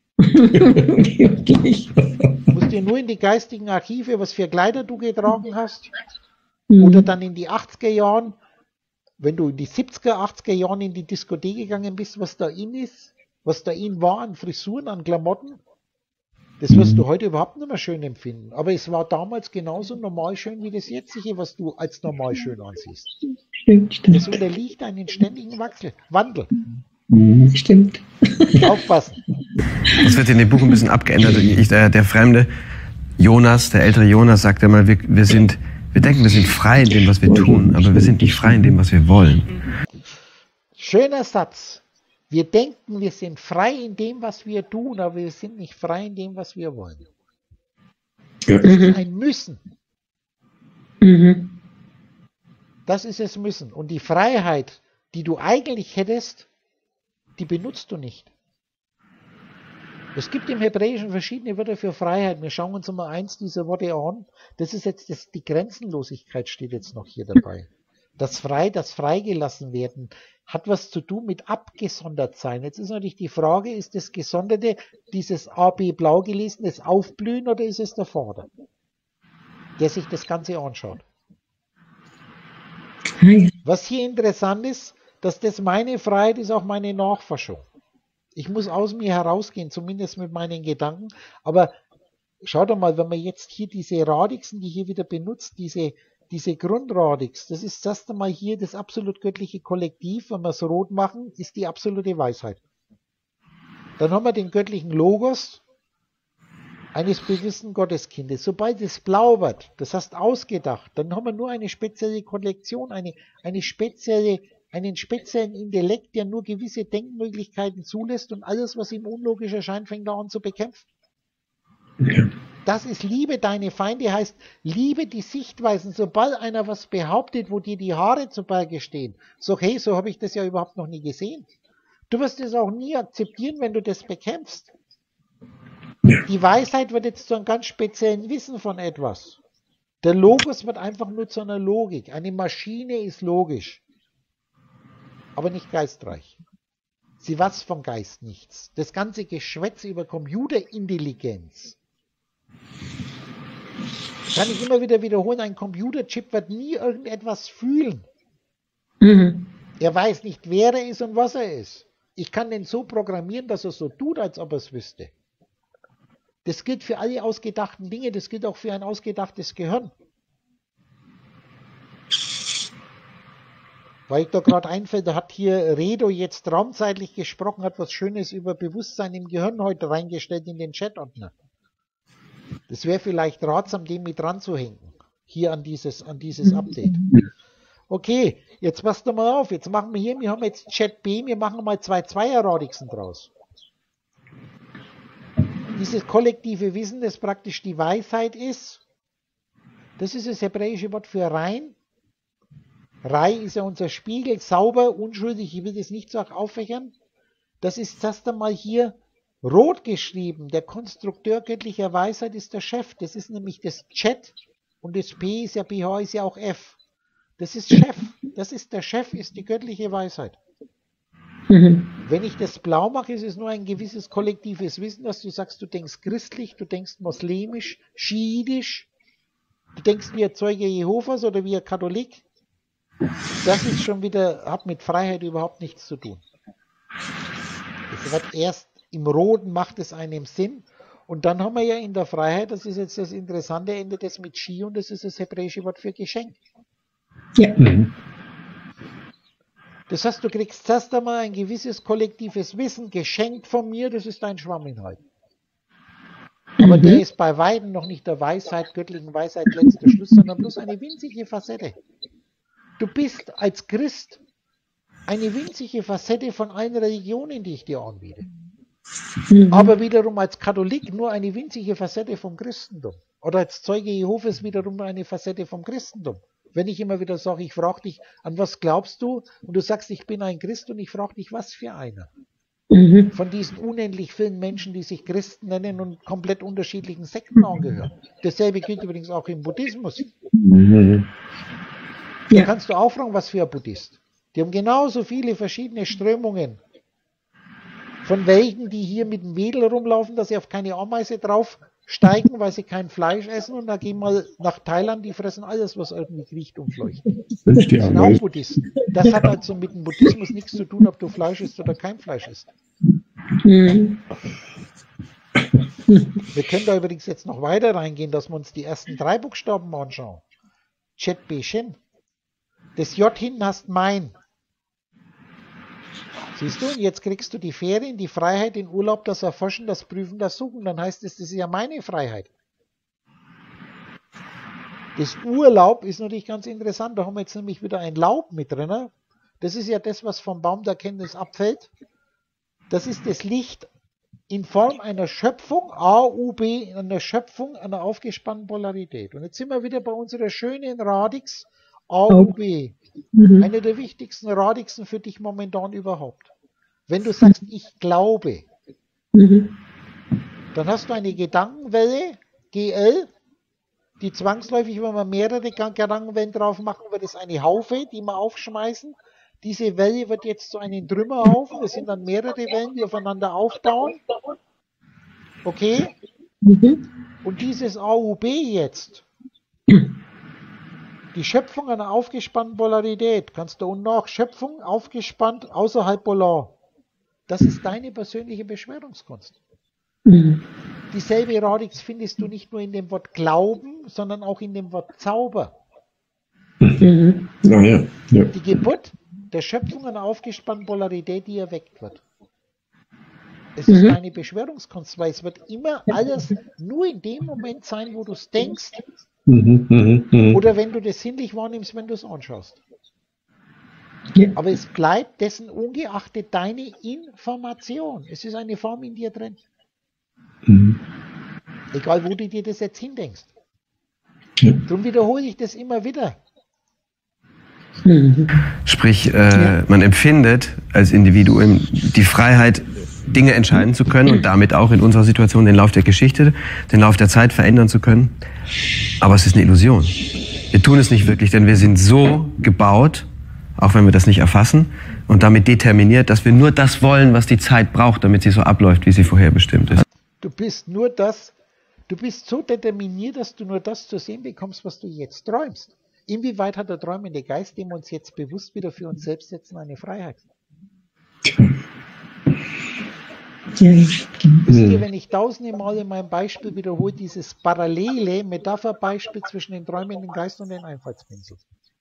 Speaker 2: Wirklich.
Speaker 1: Du musst dir nur in die geistigen Archive, was für Kleider du getragen hast,
Speaker 2: Mhm.
Speaker 1: oder dann in die achtziger Jahren, wenn du in die siebziger, achtziger Jahren in die Diskothek gegangen bist, was da in ist, was da in war an Frisuren, an Klamotten, das wirst du heute überhaupt nicht mehr schön empfinden. Aber es war damals genauso normal schön wie das jetzige, was du als normal schön ansiehst.
Speaker 2: Stimmt,
Speaker 1: Das
Speaker 2: stimmt.
Speaker 1: unterliegt einem ständigen Wachsel, Wandel.
Speaker 3: Mhm.
Speaker 2: Stimmt.
Speaker 1: Aufpassen.
Speaker 6: Das wird in dem Buch ein bisschen abgeändert. Ich, der, der fremde Jonas, der ältere Jonas, sagt einmal, wir, wir sind, wir denken, wir sind frei in dem, was wir tun, aber wir sind nicht frei in dem, was wir wollen.
Speaker 1: Schöner Satz. Wir denken, wir sind frei in dem, was wir tun, aber wir sind nicht frei in dem, was wir wollen.
Speaker 3: Ja.
Speaker 1: Das ist ein Müssen.
Speaker 2: Mhm.
Speaker 1: Das ist es Müssen. Und die Freiheit, die du eigentlich hättest, die benutzt du nicht. Es gibt im Hebräischen verschiedene Wörter für Freiheit. Wir schauen uns mal eins dieser Worte an. Das ist jetzt, das, die Grenzenlosigkeit steht jetzt noch hier dabei. Das Frei, das Freigelassen werden, hat was zu tun mit abgesondert sein. Jetzt ist natürlich die Frage, ist das Gesonderte, dieses A B blau gelesen, das Aufblühen, oder ist es der Vater, der sich das Ganze anschaut? Was hier interessant ist, dass das meine Freiheit ist, auch meine Nachforschung. Ich muss aus mir herausgehen, zumindest mit meinen Gedanken. Aber schau doch mal, wenn man jetzt hier diese Radixen, die hier wieder benutzt, diese, diese Grundradix, das ist das erste Mal hier das absolut göttliche Kollektiv. Wenn wir es rot machen, ist die absolute Weisheit. Dann haben wir den göttlichen Logos eines bewussten Gotteskindes. Sobald es blau wird, das heißt ausgedacht, dann haben wir nur eine spezielle Kollektion, eine, eine spezielle einen speziellen Intellekt, der nur gewisse Denkmöglichkeiten zulässt, und alles, was ihm unlogisch erscheint, fängt er an zu bekämpfen.
Speaker 3: Ja.
Speaker 1: Das ist Liebe deine Feinde, heißt liebe die Sichtweisen. Sobald einer was behauptet, wo dir die Haare zu Berge stehen, so hey, so habe ich das ja überhaupt noch nie gesehen. Du wirst es auch nie akzeptieren, wenn du das bekämpfst.
Speaker 3: Ja.
Speaker 1: Die Weisheit wird jetzt zu einem ganz speziellen Wissen von etwas. Der Logos wird einfach nur zu einer Logik. Eine Maschine ist logisch, aber nicht geistreich. Sie weiß vom Geist nichts. Das ganze Geschwätz über Computerintelligenz kann ich immer wieder wiederholen. Ein Computerchip wird nie irgendetwas fühlen.
Speaker 2: Mhm.
Speaker 1: Er weiß nicht, wer er ist und was er ist. Ich kann den so programmieren, dass er so tut, als ob er es wüsste. Das gilt für alle ausgedachten Dinge, das gilt auch für ein ausgedachtes Gehirn. Weil ich da gerade einfällt, da hat hier Redo jetzt raumzeitlich gesprochen, hat was Schönes über Bewusstsein im Gehirn heute reingestellt in den Chat-Ordner. Das wäre vielleicht ratsam, den mit dran zu hängen. Hier an dieses, an dieses Update. Okay, jetzt passt doch mal auf. Jetzt machen wir hier, wir haben jetzt Chat B, wir machen mal zwei Zweier-Radixen draus. Dieses kollektive Wissen, das praktisch die Weisheit ist, das ist das hebräische Wort für rein. Rei ist ja unser Spiegel, sauber, unschuldig, ich will das nicht so auffächern. Das ist erst einmal hier rot geschrieben. Der Konstrukteur göttlicher Weisheit ist der Chef. Das ist nämlich das Chat und das P ist ja, P H ist ja auch F. Das ist Chef. Das ist der Chef, ist die göttliche Weisheit.
Speaker 2: Mhm.
Speaker 1: Wenn ich das blau mache, ist es nur ein gewisses kollektives Wissen, dass du sagst, du denkst christlich, du denkst moslemisch, schiitisch, du denkst wie ein Zeuge Jehovas oder wie ein Katholik. Das ist schon wieder, hat mit Freiheit überhaupt nichts zu tun. Es wird erst im Roten, macht es einem Sinn, und dann haben wir ja in der Freiheit, das ist jetzt das interessante Ende, das mit Shi, und das ist das hebräische Wort für Geschenk.
Speaker 2: Ja.
Speaker 3: Mhm.
Speaker 1: Das heißt, du kriegst zuerst einmal ein gewisses kollektives Wissen geschenkt von mir, das ist dein Schwamminhalt. Aber
Speaker 2: Mhm.
Speaker 1: der ist bei Weitem noch nicht der Weisheit, göttlichen Weisheit letzter Schluss, sondern bloß eine winzige Facette. Du bist als Christ eine winzige Facette von allen Religionen, die ich dir anbiete.
Speaker 2: Mhm.
Speaker 1: Aber wiederum als Katholik nur eine winzige Facette vom Christentum. Oder als Zeuge Jehovas wiederum eine Facette vom Christentum. Wenn ich immer wieder sage, ich frage dich, an was glaubst du? Und du sagst, ich bin ein Christ, und ich frage dich, was für einer?
Speaker 2: Mhm.
Speaker 1: Von diesen unendlich vielen Menschen, die sich Christen nennen und komplett unterschiedlichen Sekten angehören. Dasselbe gilt übrigens auch im Buddhismus.
Speaker 3: Mhm.
Speaker 1: Da
Speaker 2: Ja.
Speaker 1: kannst du auch fragen, was für ein Buddhist. Die haben genauso viele verschiedene Strömungen. Von welchen, die hier mit dem Wedel rumlaufen, dass sie auf keine Ameise draufsteigen, weil sie kein Fleisch essen, und dann gehen mal nach Thailand, die fressen alles, was irgendwie kriecht und fleucht.
Speaker 3: Das ist die
Speaker 1: Das sind auch
Speaker 3: Arbeit.
Speaker 1: Buddhisten. Das hat also mit dem Buddhismus nichts zu tun, ob du Fleisch isst oder kein Fleisch isst.
Speaker 2: Mhm.
Speaker 1: Wir können da übrigens jetzt noch weiter reingehen, dass wir uns die ersten drei Buchstaben anschauen. Chet B Shin. Das J hinten hast mein. Siehst du, und jetzt kriegst du die Ferien, die Freiheit, den Urlaub, das Erforschen, das Prüfen, das Suchen. Dann heißt es, das ist ja meine Freiheit. Das Urlaub ist natürlich ganz interessant. Da haben wir jetzt nämlich wieder ein Laub mit drin. Das ist ja das, was vom Baum der Kenntnis abfällt. Das ist das Licht in Form einer Schöpfung, A, U, B, einer Schöpfung, einer aufgespannten Polarität. Und jetzt sind wir wieder bei unserer schönen Radix A, U, B.
Speaker 2: Mhm.
Speaker 1: Eine der wichtigsten Radixen für dich momentan überhaupt. Wenn du sagst, ich glaube,
Speaker 2: Mhm.
Speaker 1: Dann hast du eine Gedankenwelle, G L, die zwangsläufig, wenn man mehrere Gedankenwellen drauf machen, wird es eine Haufe, die wir aufschmeißen. Diese Welle wird jetzt zu einem Trümmerhaufen. Es sind dann mehrere Wellen, die aufeinander aufbauen. Okay?
Speaker 2: Mhm.
Speaker 1: Und dieses A U B jetzt, die Schöpfung einer aufgespannten Polarität, kannst du unten auch Schöpfung aufgespannt außerhalb Polar. Das ist deine persönliche Beschwörungskunst.
Speaker 2: Mhm.
Speaker 1: Dieselbe Radix findest du nicht nur in dem Wort Glauben, sondern auch in dem Wort Zauber.
Speaker 2: Mhm.
Speaker 3: Ah ja, ja.
Speaker 1: Die Geburt der Schöpfung einer aufgespannten Polarität, die erweckt wird. Es ist
Speaker 2: Mhm.
Speaker 1: eine Beschwörungskunst, weil es wird immer alles nur in dem Moment sein, wo du es denkst,
Speaker 3: Mhm, mhm, mhm.
Speaker 1: oder wenn du das sinnlich wahrnimmst, wenn du es anschaust.
Speaker 2: Ja.
Speaker 1: Aber es bleibt dessen ungeachtet deine Information. Es ist eine Form in dir drin.
Speaker 3: Mhm.
Speaker 1: Egal, wo du dir das jetzt hindenkst.
Speaker 3: Ja.
Speaker 1: Darum wiederhole ich das immer wieder.
Speaker 2: Mhm.
Speaker 6: Sprich, äh, man empfindet als Individuum die Freiheit, Dinge entscheiden zu können und damit auch in unserer Situation den Lauf der Geschichte, den Lauf der Zeit verändern zu können. Aber es ist eine Illusion. Wir tun es nicht wirklich, denn wir sind so gebaut, auch wenn wir das nicht erfassen, und damit determiniert, dass wir nur das wollen, was die Zeit braucht, damit sie so abläuft, wie sie vorherbestimmt ist.
Speaker 1: Du bist nur das, du bist so determiniert, dass du nur das zu sehen bekommst, was du jetzt träumst. Inwieweit hat der träumende Geist, dem wir uns jetzt bewusst wieder für uns selbst setzen, eine Freiheit?
Speaker 2: Ja.
Speaker 1: Wisst ihr, wenn ich tausende Mal in meinem Beispiel wiederhole, dieses parallele Metapherbeispiel zwischen dem träumenden Geist und dem Einfallspinsel.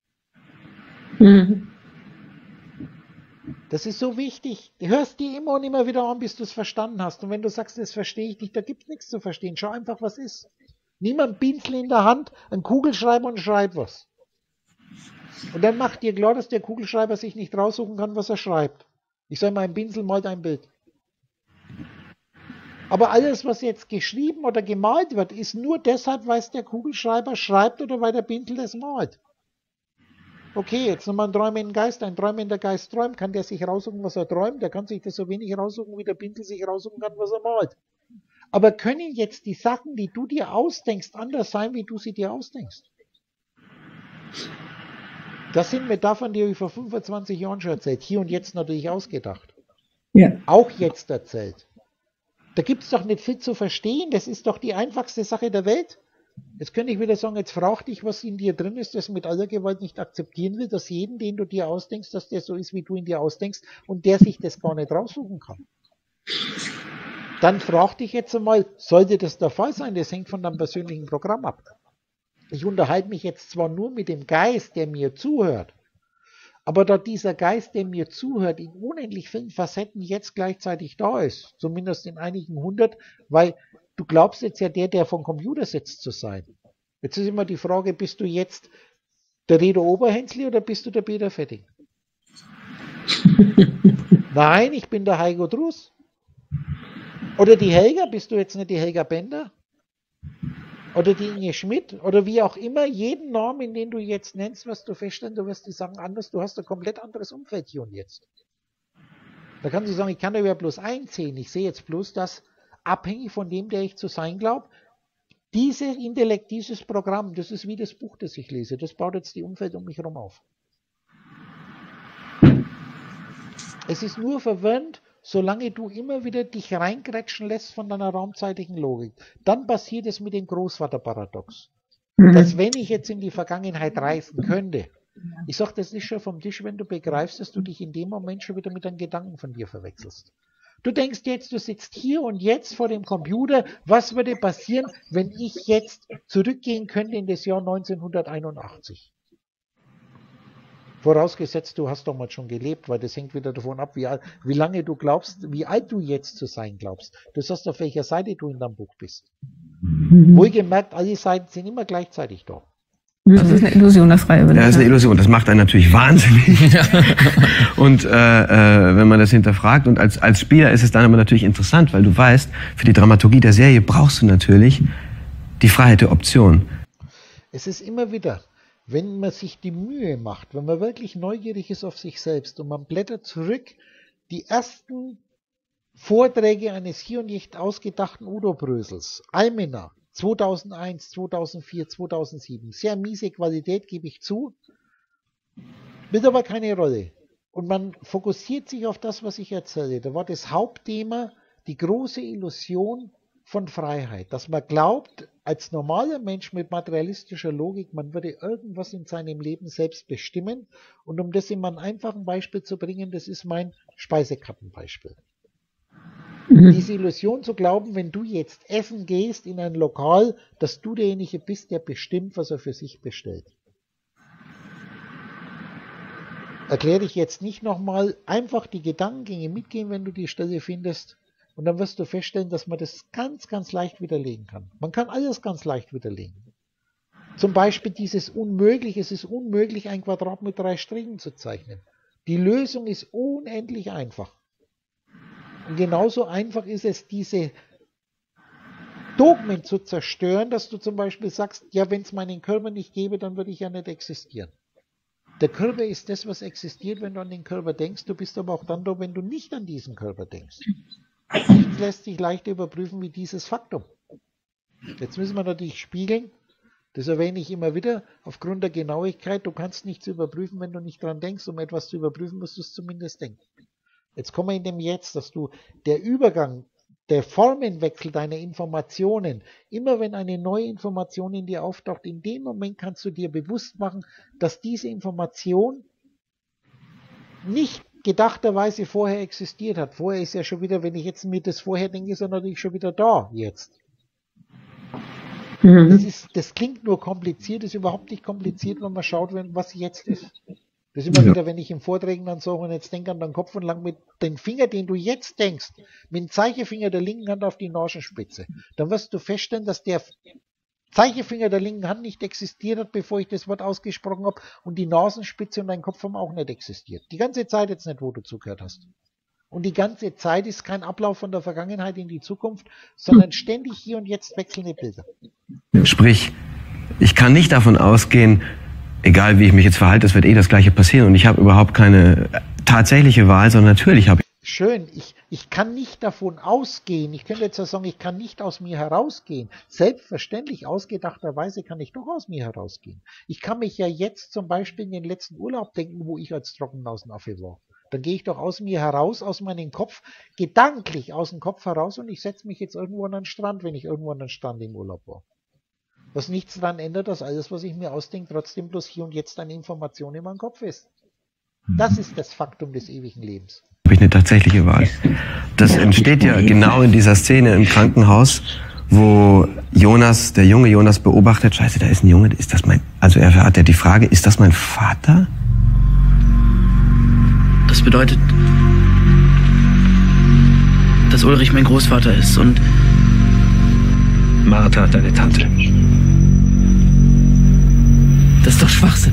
Speaker 2: Mhm.
Speaker 1: Das ist so wichtig. Du hörst die immer und immer wieder an, bis du es verstanden hast. Und wenn du sagst, das verstehe ich nicht, da gibt es nichts zu verstehen. Schau einfach, was ist. Nimm einen Pinsel in der Hand, einen Kugelschreiber und schreib was. Und dann macht dir klar, dass der Kugelschreiber sich nicht raussuchen kann, was er schreibt. Ich soll mal einen Pinsel, malt ein Bild. Aber alles, was jetzt geschrieben oder gemalt wird, ist nur deshalb, weil es der Kugelschreiber schreibt oder weil der Pinsel es malt. Okay, jetzt nochmal ein träumenden Geist. Ein träumender Geist träumt, kann der sich raussuchen, was er träumt. Der kann sich das so wenig raussuchen, wie der Pinsel sich raussuchen kann, was er malt. Aber können jetzt die Sachen, die du dir ausdenkst, anders sein, wie du sie dir ausdenkst? Das sind Metaphern, die habe ich vor fünfundzwanzig Jahren schon erzählt. Hier und jetzt natürlich ausgedacht.
Speaker 2: Ja.
Speaker 1: Auch jetzt erzählt. Da gibt es doch nicht viel zu verstehen. Das ist doch die einfachste Sache der Welt. Jetzt könnte ich wieder sagen, jetzt frag dich, was in dir drin ist, das mit aller Gewalt nicht akzeptieren will, dass jeden, den du dir ausdenkst, dass der so ist, wie du ihn dir ausdenkst und der sich das gar nicht raussuchen kann. Dann frag dich jetzt einmal, sollte das der Fall sein? Das hängt von deinem persönlichen Programm ab. Ich unterhalte mich jetzt zwar nur mit dem Geist, der mir zuhört, aber da dieser Geist, der mir zuhört, in unendlich vielen Facetten jetzt gleichzeitig da ist, zumindest in einigen hundert, weil du glaubst jetzt ja der, der vom Computer sitzt, zu sein. Jetzt ist immer die Frage, bist du jetzt der Redo Oberhänzli oder bist du der Peter Fetting? Nein, ich bin der Heiko Drus. Oder die Helga, bist du jetzt nicht die Helga Bender? Oder die Inge Schmidt? Oder wie auch immer, jeden Namen, den du jetzt nennst, wirst du feststellen, du wirst die Sachen anders, du hast ein komplett anderes Umfeld hier und jetzt. Da kannst du sagen, ich kann da ja bloß einsehen, ich sehe jetzt bloß das, abhängig von dem, der ich zu sein glaube, diese Intellekt, dieses Programm, das ist wie das Buch, das ich lese, das baut jetzt die Umwelt um mich herum auf. Es ist nur verwirrend, solange du immer wieder dich reingrätschen lässt von deiner raumzeitlichen Logik. Dann passiert es mit dem Großvaterparadox.
Speaker 2: Mhm.
Speaker 1: Dass wenn ich jetzt in die Vergangenheit reisen könnte, ich sage, das ist schon vom Tisch, wenn du begreifst, dass du dich in dem Moment schon wieder mit einem Gedanken von dir verwechselst. Du denkst jetzt, du sitzt hier und jetzt vor dem Computer, was würde passieren, wenn ich jetzt zurückgehen könnte in das Jahr neunzehnhunderteinundachtzig? Vorausgesetzt, du hast damals schon gelebt, weil das hängt wieder davon ab, wie, wie lange du glaubst, wie alt du jetzt zu sein glaubst. Du sagst, auf welcher Seite du in deinem Buch bist.
Speaker 2: Mhm.
Speaker 1: Wohlgemerkt, alle Seiten sind immer gleichzeitig da.
Speaker 5: Das ist eine Illusion, der freie Wille.
Speaker 6: Ja, das ist eine Illusion. Das macht einen natürlich wahnsinnig. Und äh, äh, wenn man das hinterfragt, und als, als Spieler ist es dann aber natürlich interessant, weil du weißt, für die Dramaturgie der Serie brauchst du natürlich die Freiheit der Option.
Speaker 1: Es ist immer wieder, wenn man sich die Mühe macht, wenn man wirklich neugierig ist auf sich selbst und man blättert zurück, die ersten Vorträge eines hier und jetzt ausgedachten Udo Brösels. Almena, zweitausendeins, zweitausendvier, zweitausendsieben. Sehr miese Qualität, gebe ich zu. Spielt aber keine Rolle. Und man fokussiert sich auf das, was ich erzähle. Da war das Hauptthema die große Illusion von Freiheit. Dass man glaubt, als normaler Mensch mit materialistischer Logik, man würde irgendwas in seinem Leben selbst bestimmen. Und um das in ein einfachen Beispiel zu bringen, das ist mein Speisekartenbeispiel. Mhm. Diese Illusion zu glauben, wenn du jetzt essen gehst in ein Lokal, dass du derjenige bist, der bestimmt, was er für sich bestellt. Erkläre ich jetzt nicht nochmal, einfach die Gedankengänge mitgehen, wenn du die Stelle findest, und dann wirst du feststellen, dass man das ganz, ganz leicht widerlegen kann. Man kann alles ganz leicht widerlegen. Zum Beispiel dieses Unmögliche, es ist unmöglich, ein Quadrat mit drei Strichen zu zeichnen. Die Lösung ist unendlich einfach. Und genauso einfach ist es, diese Dogmen zu zerstören, dass du zum Beispiel sagst, ja, wenn es meinen Körper nicht gäbe, dann würde ich ja nicht existieren. Der Körper ist das, was existiert, wenn du an den Körper denkst. Du bist aber auch dann da, wenn du nicht an diesen Körper denkst. Nichts lässt sich leichter überprüfen wie dieses Faktum. Jetzt müssen wir natürlich spiegeln. Das erwähne ich immer wieder, aufgrund der Genauigkeit. Du kannst nichts überprüfen, wenn du nicht dran denkst. Um etwas zu überprüfen, musst du es zumindest denken. Jetzt kommen wir in dem Jetzt, dass du der Übergang, der Formenwechsel deiner Informationen, immer wenn eine neue Information in dir auftaucht, in dem Moment kannst du dir bewusst machen, dass diese Information nicht gedachterweise vorher existiert hat. Vorher ist ja schon wieder, wenn ich jetzt mir das vorher denke, ist er natürlich schon wieder da, jetzt. Mhm. Das, ist, das klingt nur kompliziert, ist überhaupt nicht kompliziert, wenn man schaut, was jetzt ist. Das ist immer ja. wieder, wenn ich in Vorträgen dann sage, und jetzt denk an deinen Kopf und lang mit dem Finger, den du jetzt denkst, mit dem Zeigefinger der linken Hand auf die Nasenspitze, dann wirst du feststellen, dass der Zeigefinger der linken Hand nicht existiert hat, bevor ich das Wort ausgesprochen habe, und die Nasenspitze und dein Kopf haben auch nicht existiert. Die ganze Zeit jetzt nicht, wo du zugehört hast. Und die ganze Zeit ist kein Ablauf von der Vergangenheit in die Zukunft, sondern ständig hier und jetzt wechselnde Bilder.
Speaker 6: Sprich, ich kann nicht davon ausgehen, egal wie ich mich jetzt verhalte, es wird eh das Gleiche passieren und ich habe überhaupt keine tatsächliche Wahl, sondern natürlich habe ich...
Speaker 1: Schön, ich, ich kann nicht davon ausgehen, ich könnte jetzt ja sagen, ich kann nicht aus mir herausgehen. Selbstverständlich, ausgedachterweise kann ich doch aus mir herausgehen. Ich kann mich ja jetzt zum Beispiel in den letzten Urlaub denken, wo ich als Trockennasenaffe war. Dann gehe ich doch aus mir heraus, aus meinem Kopf, gedanklich aus dem Kopf heraus, und ich setze mich jetzt irgendwo an den Strand, wenn ich irgendwo an den Strand im Urlaub war. Was nichts daran ändert, dass alles, was ich mir ausdenke, trotzdem bloß hier und jetzt eine Information in meinem Kopf ist. Das ist das Faktum des ewigen Lebens.
Speaker 6: Habe ich eine tatsächliche Wahl. Das entsteht ja genau in dieser Szene im Krankenhaus, wo Jonas, der junge Jonas beobachtet, scheiße, da ist ein Junge, ist das mein, also er hat ja die Frage, ist das mein Vater?
Speaker 7: Das bedeutet, dass Ulrich mein Großvater ist und
Speaker 3: Martha, deine Tante.
Speaker 7: Das ist doch Schwachsinn.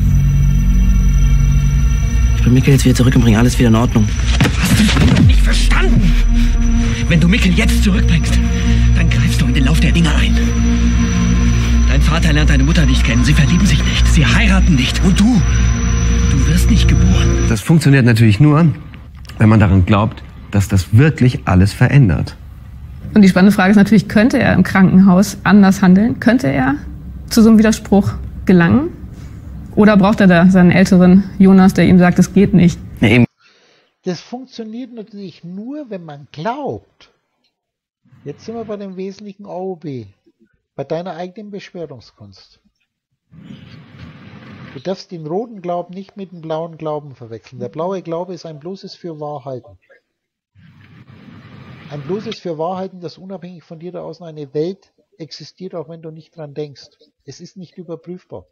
Speaker 7: Ich bring Mikkel jetzt wieder zurück und bringe alles wieder in Ordnung.
Speaker 8: Hast du das noch nicht verstanden? Wenn du Mikkel jetzt zurückbringst, dann greifst du in den Lauf der Dinge ein. Dein Vater lernt deine Mutter nicht kennen. Sie verlieben sich nicht. Sie heiraten nicht. Und du, du wirst nicht geboren.
Speaker 6: Das funktioniert natürlich nur, wenn man daran glaubt, dass das wirklich alles verändert.
Speaker 5: Und die spannende Frage ist natürlich, könnte er im Krankenhaus anders handeln? Könnte er zu so einem Widerspruch gelangen? Oder braucht er da seinen älteren Jonas, der ihm sagt, es geht nicht?
Speaker 1: Das funktioniert natürlich nur, wenn man glaubt. Jetzt sind wir bei dem wesentlichen A O B, bei deiner eigenen Beschwörungskunst. Du darfst den roten Glauben nicht mit dem blauen Glauben verwechseln. Der blaue Glaube ist ein bloßes Fürwahrhalten. Ein bloßes Fürwahrhalten, das unabhängig von dir da außen eine Welt existiert, auch wenn du nicht dran denkst. Es ist nicht überprüfbar.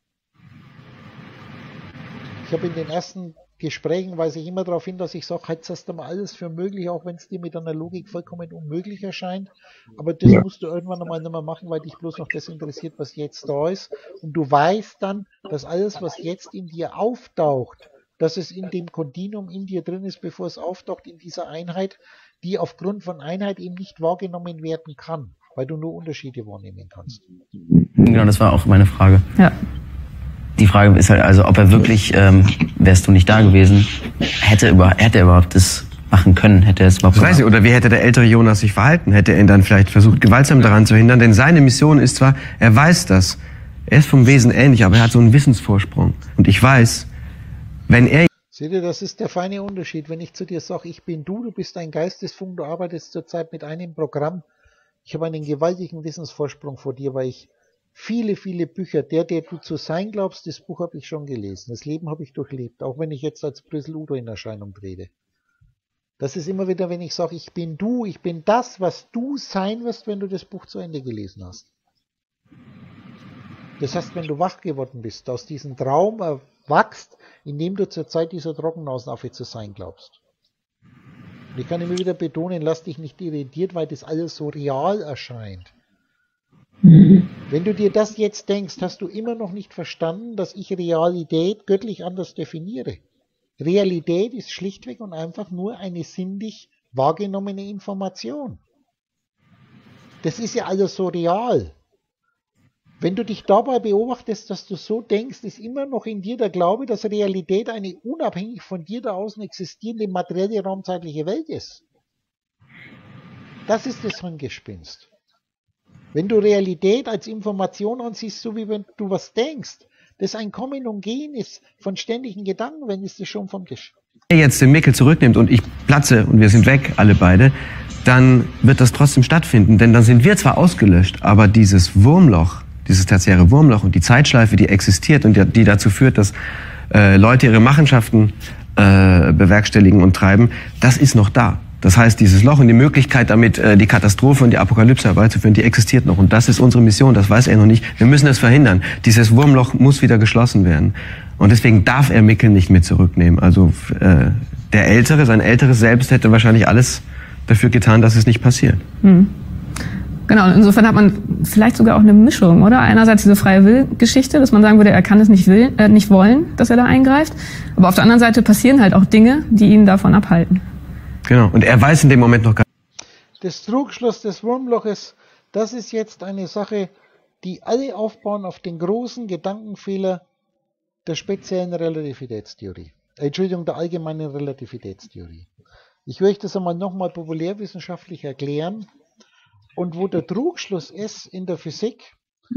Speaker 1: Ich habe in den ersten Gesprächen, weise ich immer darauf hin, dass ich sage, halt das mal alles für möglich, auch wenn es dir mit einer Logik vollkommen unmöglich erscheint. Aber das ja. musst du irgendwann einmal nicht mehr machen, weil dich bloß noch das interessiert, was jetzt da ist. Und du weißt dann, dass alles, was jetzt in dir auftaucht, dass es in dem Kontinuum in dir drin ist, bevor es auftaucht, in dieser Einheit, die aufgrund von Einheit eben nicht wahrgenommen werden kann, weil du nur Unterschiede wahrnehmen kannst.
Speaker 7: Genau, das war auch meine Frage.
Speaker 5: Ja.
Speaker 7: Die Frage ist halt also, ob er wirklich, ähm, wärst du nicht da gewesen, hätte, über, hätte er überhaupt das machen können? Hätte er es überhaupt
Speaker 6: Ich weiß nicht, oder wie hätte der ältere Jonas sich verhalten? Hätte er ihn dann vielleicht versucht, gewaltsam daran zu hindern? Denn seine Mission ist zwar, er weiß das, er ist vom Wesen ähnlich, aber er hat so einen Wissensvorsprung. Und ich weiß, wenn er...
Speaker 1: Seht ihr, das ist der feine Unterschied. Wenn ich zu dir sage, ich bin du, du bist ein Geistesfunk, du arbeitest zurzeit mit einem Programm. Ich habe einen gewaltigen Wissensvorsprung vor dir, weil ich viele, viele Bücher, der, der du zu sein glaubst, das Buch habe ich schon gelesen. Das Leben habe ich durchlebt, auch wenn ich jetzt als Brüssel Udo in Erscheinung trete. Das ist immer wieder, wenn ich sage, ich bin du, ich bin das, was du sein wirst, wenn du das Buch zu Ende gelesen hast. Das heißt, wenn du wach geworden bist, aus diesem Traum erwachst, in dem du zur Zeit dieser Trockennasenaffe zu sein glaubst. Und ich kann immer wieder betonen, lass dich nicht irritiert, weil das alles so real erscheint. Mhm. Wenn du dir das jetzt denkst, hast du immer noch nicht verstanden, dass ich Realität göttlich anders definiere. Realität ist schlichtweg und einfach nur eine sinnlich wahrgenommene Information. Das ist ja alles so real. Wenn du dich dabei beobachtest, dass du so denkst, ist immer noch in dir der Glaube, dass Realität eine unabhängig von dir da außen existierende materielle raumzeitliche Welt ist. Das ist das Hirngespinst. Wenn du Realität als Information ansiehst, so wie wenn du was denkst, das ein Kommen und Gehen ist von ständigen Gedanken, wenn es das schon vom Tisch.
Speaker 6: Wenn er jetzt den Mikkel zurücknimmt und ich platze und wir sind weg, alle beide, dann wird das trotzdem stattfinden, denn dann sind wir zwar ausgelöscht, aber dieses Wurmloch, dieses tertiäre Wurmloch und die Zeitschleife, die existiert und die, die dazu führt, dass äh, Leute ihre Machenschaften äh, bewerkstelligen und treiben, das ist noch da. Das heißt, dieses Loch und die Möglichkeit, damit äh, die Katastrophe und die Apokalypse herbeizuführen, die existiert noch. Und das ist unsere Mission, das weiß er noch nicht. Wir müssen es verhindern. Dieses Wurmloch muss wieder geschlossen werden. Und deswegen darf er Mikkel nicht mit zurücknehmen. Also äh, der Ältere, sein älteres Selbst hätte wahrscheinlich alles dafür getan, dass es nicht passiert.
Speaker 5: Hm. Genau, insofern hat man vielleicht sogar auch eine Mischung, oder? Einerseits diese freie Will-Geschichte, dass man sagen würde, er kann es nicht, will, äh, nicht wollen, dass er da eingreift. Aber auf der anderen Seite passieren halt auch Dinge, die ihn davon abhalten.
Speaker 6: Genau, und er weiß in dem Moment noch gar nicht.
Speaker 1: Das Trugschluss des Wurmloches, das ist jetzt eine Sache, die alle aufbauen auf den großen Gedankenfehler der speziellen Relativitätstheorie. Äh, Entschuldigung, der allgemeinen Relativitätstheorie. Ich will euch das einmal nochmal populärwissenschaftlich erklären. Und wo der Trugschluss ist in der Physik,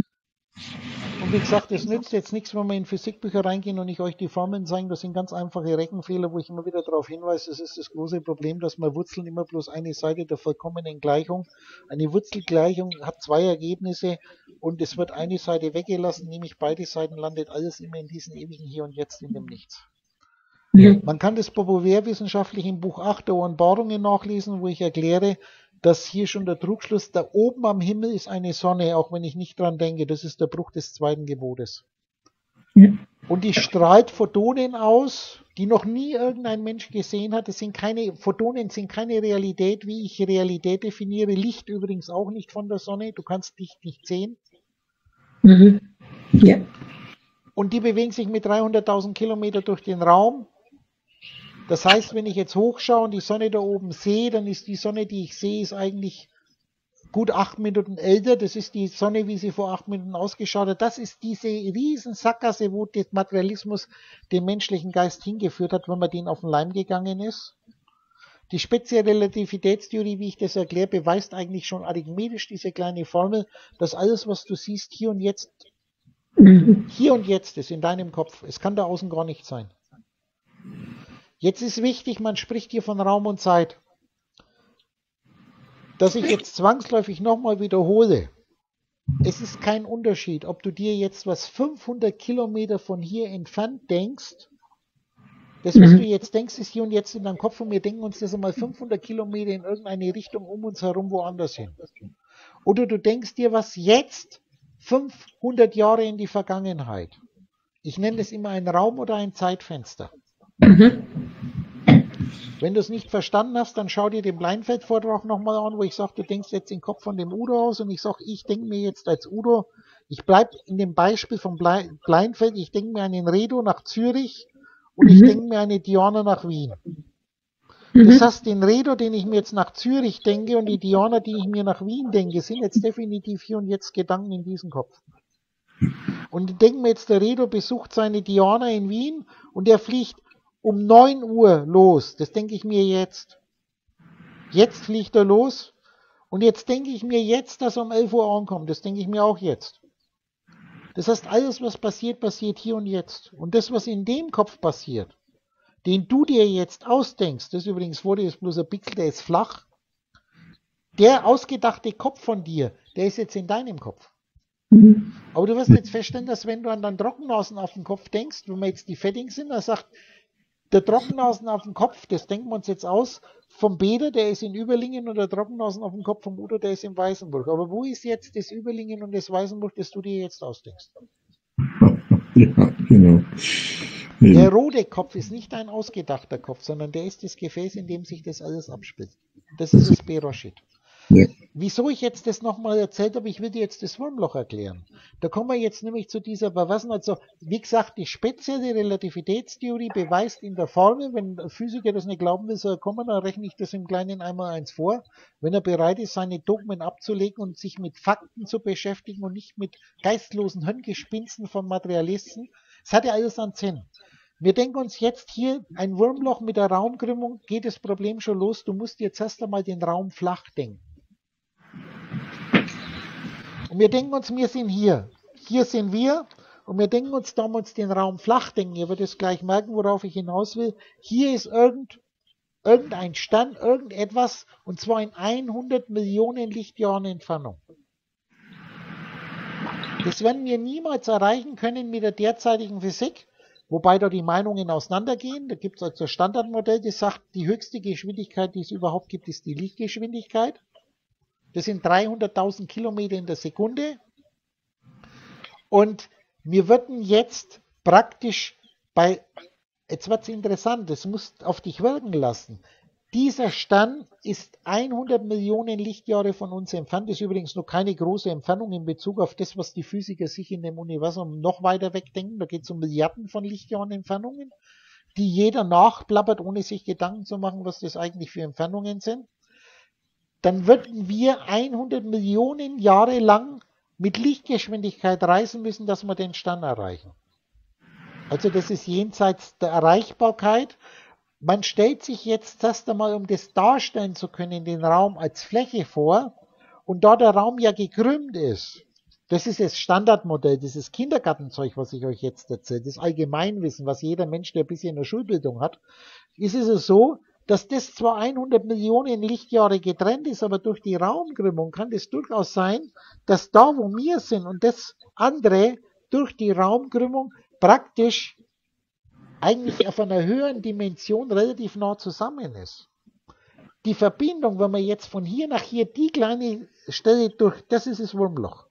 Speaker 1: und wie gesagt, es nützt jetzt nichts, wenn wir in Physikbücher reingehen und ich euch die Formeln zeigen, das sind ganz einfache Rechenfehler, wo ich immer wieder darauf hinweise, das ist das große Problem, dass man Wurzeln immer bloß eine Seite der vollkommenen Gleichung, eine Wurzelgleichung hat zwei Ergebnisse und es wird eine Seite weggelassen, nämlich beide Seiten landet alles immer in diesem ewigen Hier und Jetzt in dem Nichts. Ja. Man kann das populärwissenschaftlich im Buch acht der Offenbarungen nachlesen, wo ich erkläre, dass hier schon der Trugschluss, da oben am Himmel ist eine Sonne, auch wenn ich nicht dran denke, das ist der Bruch des zweiten Gebotes. Ja. Und die strahlt Photonen aus, die noch nie irgendein Mensch gesehen hat. Das sind keine, Photonen sind keine Realität, wie ich Realität definiere. Licht übrigens auch nicht von der Sonne, du kannst Licht nicht sehen. Mhm. Ja. Und die bewegen sich mit dreihunderttausend Kilometer durch den Raum. Das heißt, wenn ich jetzt hochschaue und die Sonne da oben sehe, dann ist die Sonne, die ich sehe, ist eigentlich gut acht Minuten älter. Das ist die Sonne, wie sie vor acht Minuten ausgeschaut hat. Das ist diese riesen Sackgasse, wo der Materialismus den menschlichen Geist hingeführt hat, wenn man den auf den Leim gegangen ist. Die spezielle Relativitätstheorie, wie ich das erkläre, beweist eigentlich schon arithmetisch diese kleine Formel, dass alles, was du siehst, hier und jetzt, hier und jetzt ist in deinem Kopf. Es kann da außen gar nicht sein. Jetzt ist wichtig, man spricht hier von Raum und Zeit. Dass ich jetzt zwangsläufig nochmal wiederhole, es ist kein Unterschied, ob du dir jetzt was fünfhundert Kilometer von hier entfernt denkst. Das, was mhm. du jetzt denkst, ist hier und jetzt in deinem Kopf und wir denken uns das einmal fünfhundert Kilometer in irgendeine Richtung um uns herum woanders hin. Oder du denkst dir was jetzt fünfhundert Jahre in die Vergangenheit. Ich nenne das immer ein Raum oder ein Zeitfenster. Mhm. Wenn du es nicht verstanden hast, dann schau dir den Bleinfeld-Vortrag nochmal an, wo ich sage, du denkst jetzt den Kopf von dem Udo aus und ich sage, ich denke mir jetzt als Udo, ich bleibe in dem Beispiel von Bleinfeld, ich denke mir einen Redo nach Zürich und mhm. ich denke mir eine Diana nach Wien. Mhm. Das heißt, den Redo, den ich mir jetzt nach Zürich denke und die Diana, die ich mir nach Wien denke, sind jetzt definitiv hier und jetzt Gedanken in diesem Kopf. Und ich denke mir jetzt, der Redo besucht seine Diana in Wien und er fliegt um neun Uhr los, das denke ich mir jetzt. Jetzt fliegt er los und jetzt denke ich mir jetzt, dass er um elf Uhr ankommt. Das denke ich mir auch jetzt. Das heißt, alles, was passiert, passiert hier und jetzt. Und das, was in dem Kopf passiert, den du dir jetzt ausdenkst, das übrigens wurde jetzt bloß ein Pixel, der ist flach, der ausgedachte Kopf von dir, der ist jetzt in deinem Kopf.
Speaker 2: Mhm.
Speaker 1: Aber du wirst jetzt feststellen, dass wenn du an den Trockennasen auf den Kopf denkst, wenn wir jetzt die Feddings sind, er sagt, der Trockennasen auf dem Kopf, das denken wir uns jetzt aus, vom Beder, der ist in Überlingen und der Trockennasen auf dem Kopf vom Udo, der ist in Weißenburg. Aber wo ist jetzt das Überlingen und das Weißenburg, das du dir jetzt ausdenkst?
Speaker 3: Ja, genau.
Speaker 1: Der rote Kopf ist nicht ein ausgedachter Kopf, sondern der ist das Gefäß, in dem sich das alles abspielt. Das ist das Beroshit.
Speaker 3: Ja.
Speaker 1: Wieso ich jetzt das nochmal erzählt habe, ich will dir jetzt das Wurmloch erklären. Da kommen wir jetzt nämlich zu dieser Verweisen. Also, wie gesagt, die spezielle Relativitätstheorie beweist in der Formel, wenn ein Physiker das nicht glauben will, soll er kommen, dann rechne ich das im Kleinen einmal eins vor. Wenn er bereit ist, seine Dogmen abzulegen und sich mit Fakten zu beschäftigen und nicht mit geistlosen Hirngespinsten von Materialisten, es hat ja alles einen Sinn. Wir denken uns jetzt hier, ein Wurmloch mit der Raumkrümmung, geht das Problem schon los. Du musst jetzt erst einmal den Raum flach denken. Und wir denken uns, wir sind hier. Hier sind wir. Und wir denken uns, da wir uns den Raum flach denken, ihr werdet es gleich merken, worauf ich hinaus will. Hier ist irgend, irgendein Stern, irgendetwas, und zwar in hundert Millionen Lichtjahren Entfernung. Das werden wir niemals erreichen können mit der derzeitigen Physik, wobei da die Meinungen auseinandergehen. Da gibt es also ein Standardmodell, das sagt, die höchste Geschwindigkeit, die es überhaupt gibt, ist die Lichtgeschwindigkeit. Das sind dreihunderttausend Kilometer in der Sekunde. Und wir würden jetzt praktisch bei, jetzt wird es interessant, das musst auf dich wirken lassen. Dieser Stern ist hundert Millionen Lichtjahre von uns entfernt. Das ist übrigens noch keine große Entfernung in Bezug auf das, was die Physiker sich in dem Universum noch weiter wegdenken. Da geht es um Milliarden von Lichtjahren Entfernungen, die jeder nachplappert, ohne sich Gedanken zu machen, was das eigentlich für Entfernungen sind. Dann würden wir hundert Millionen Jahre lang mit Lichtgeschwindigkeit reisen müssen, dass wir den Stern erreichen. Also das ist jenseits der Erreichbarkeit. Man stellt sich jetzt erst einmal, um das darstellen zu können, den Raum als Fläche vor. Und da der Raum ja gekrümmt ist, das ist das Standardmodell, das ist Kindergartenzeug, was ich euch jetzt erzähle, das Allgemeinwissen, was jeder Mensch, der ein bisschen eine Schulbildung hat, ist es so, dass das zwar hundert Millionen Lichtjahre getrennt ist, aber durch die Raumkrümmung kann es durchaus sein, dass da, wo wir sind und das andere durch die Raumkrümmung praktisch eigentlich auf einer höheren Dimension relativ nah zusammen ist. Die Verbindung, wenn man jetzt von hier nach hier die kleine Stelle durch, das ist das Wurmloch.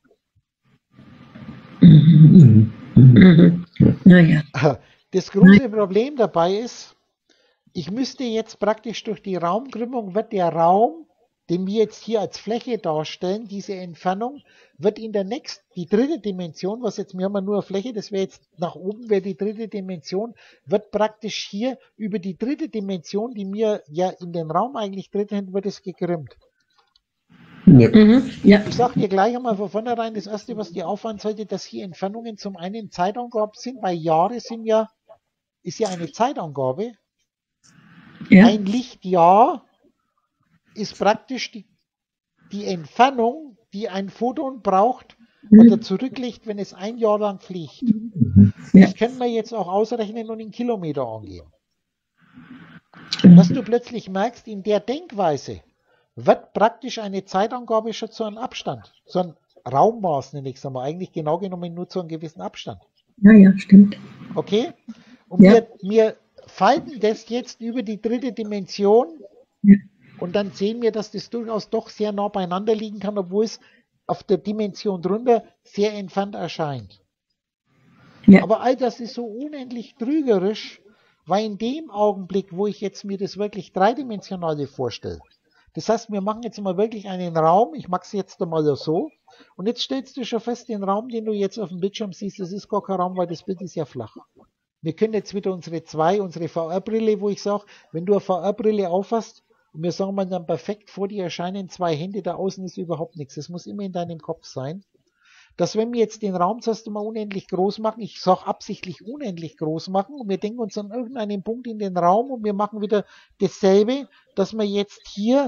Speaker 2: Naja.
Speaker 1: Das große Problem dabei ist, ich müsste jetzt praktisch durch die Raumkrümmung, wird der Raum, den wir jetzt hier als Fläche darstellen, diese Entfernung, wird in der nächsten, die dritte Dimension, was jetzt, wir haben ja nur eine Fläche, das wäre jetzt nach oben, wäre die dritte Dimension, wird praktisch hier über die dritte Dimension, die mir ja in den Raum eigentlich drin sind, wird es gekrümmt.
Speaker 3: Ja.
Speaker 2: Mhm. Ja.
Speaker 1: Ich sage dir gleich einmal von vornherein, das erste, was dir auffallen sollte, dass hier Entfernungen zum einen Zeitangaben sind, weil Jahre sind ja, ist ja eine Zeitangabe.
Speaker 2: Ja.
Speaker 1: Ein Lichtjahr ist praktisch die, die Entfernung, die ein Photon braucht oder zurücklegt, wenn es ein Jahr lang fliegt.
Speaker 2: Ja.
Speaker 1: Das können wir jetzt auch ausrechnen und in Kilometer angeben. Dass du plötzlich merkst, in der Denkweise wird praktisch eine Zeitangabe schon zu einem Abstand, zu einem Raummaß, nenne ich es einmal, eigentlich genau genommen nur zu einem gewissen Abstand.
Speaker 2: Ja, ja, stimmt.
Speaker 1: Okay? Und
Speaker 2: Ja.
Speaker 1: wir, wir falten das jetzt über die dritte Dimension
Speaker 2: Ja.
Speaker 1: und dann sehen wir, dass das durchaus doch sehr nah beieinander liegen kann, obwohl es auf der Dimension drunter sehr entfernt erscheint.
Speaker 2: Ja.
Speaker 1: Aber all das ist so unendlich trügerisch, weil in dem Augenblick, wo ich jetzt mir das wirklich dreidimensionale vorstelle, das heißt, wir machen jetzt mal wirklich einen Raum, ich mache es jetzt einmal so, und jetzt stellst du schon fest, den Raum, den du jetzt auf dem Bildschirm siehst, das ist gar kein Raum, weil das Bild ist ja flach. Wir können jetzt wieder unsere zwei, unsere V R-Brille, wo ich sage, wenn du eine V R-Brille aufhast, und wir sagen mal dann perfekt, vor dir erscheinen zwei Hände, da außen ist überhaupt nichts. Das muss immer in deinem Kopf sein. Dass wenn wir jetzt den Raum zuerst einmal unendlich groß machen, ich sage absichtlich unendlich groß machen, und wir denken uns an irgendeinen Punkt in den Raum und wir machen wieder dasselbe, dass wir jetzt hier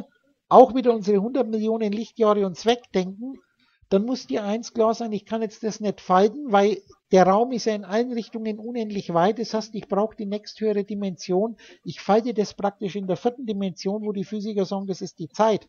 Speaker 1: auch wieder unsere hundert Millionen Lichtjahre uns wegdenken, dann muss dir eins klar sein, ich kann jetzt das nicht falten, weil der Raum ist ja in allen Richtungen unendlich weit. Das heißt, ich brauche die nächsthöhere Dimension. Ich falte das praktisch in der vierten Dimension, wo die Physiker sagen, das ist die Zeit.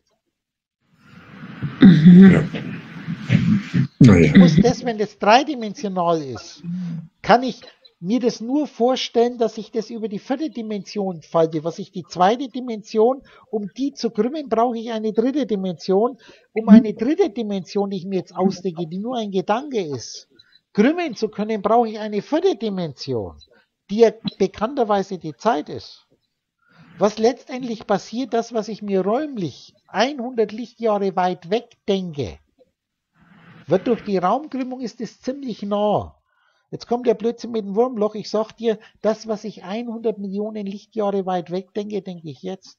Speaker 3: Ja. Naja.
Speaker 1: Ich muss das, wenn das dreidimensional ist, kann ich mir das nur vorstellen, dass ich das über die vierte Dimension falte. Was ich die zweite Dimension, um die zu krümmen, brauche ich eine dritte Dimension. Um eine dritte Dimension, die ich mir jetzt ausdenke, die nur ein Gedanke ist, krümmen zu können, brauche ich eine vierte Dimension, die ja bekannterweise die Zeit ist. Was letztendlich passiert, das, was ich mir räumlich hundert Lichtjahre weit weg denke, wird durch die Raumkrümmung, ist es ziemlich nah. Jetzt kommt der Blödsinn mit dem Wurmloch. Ich sag dir, das, was ich hundert Millionen Lichtjahre weit weg denke, denke ich jetzt.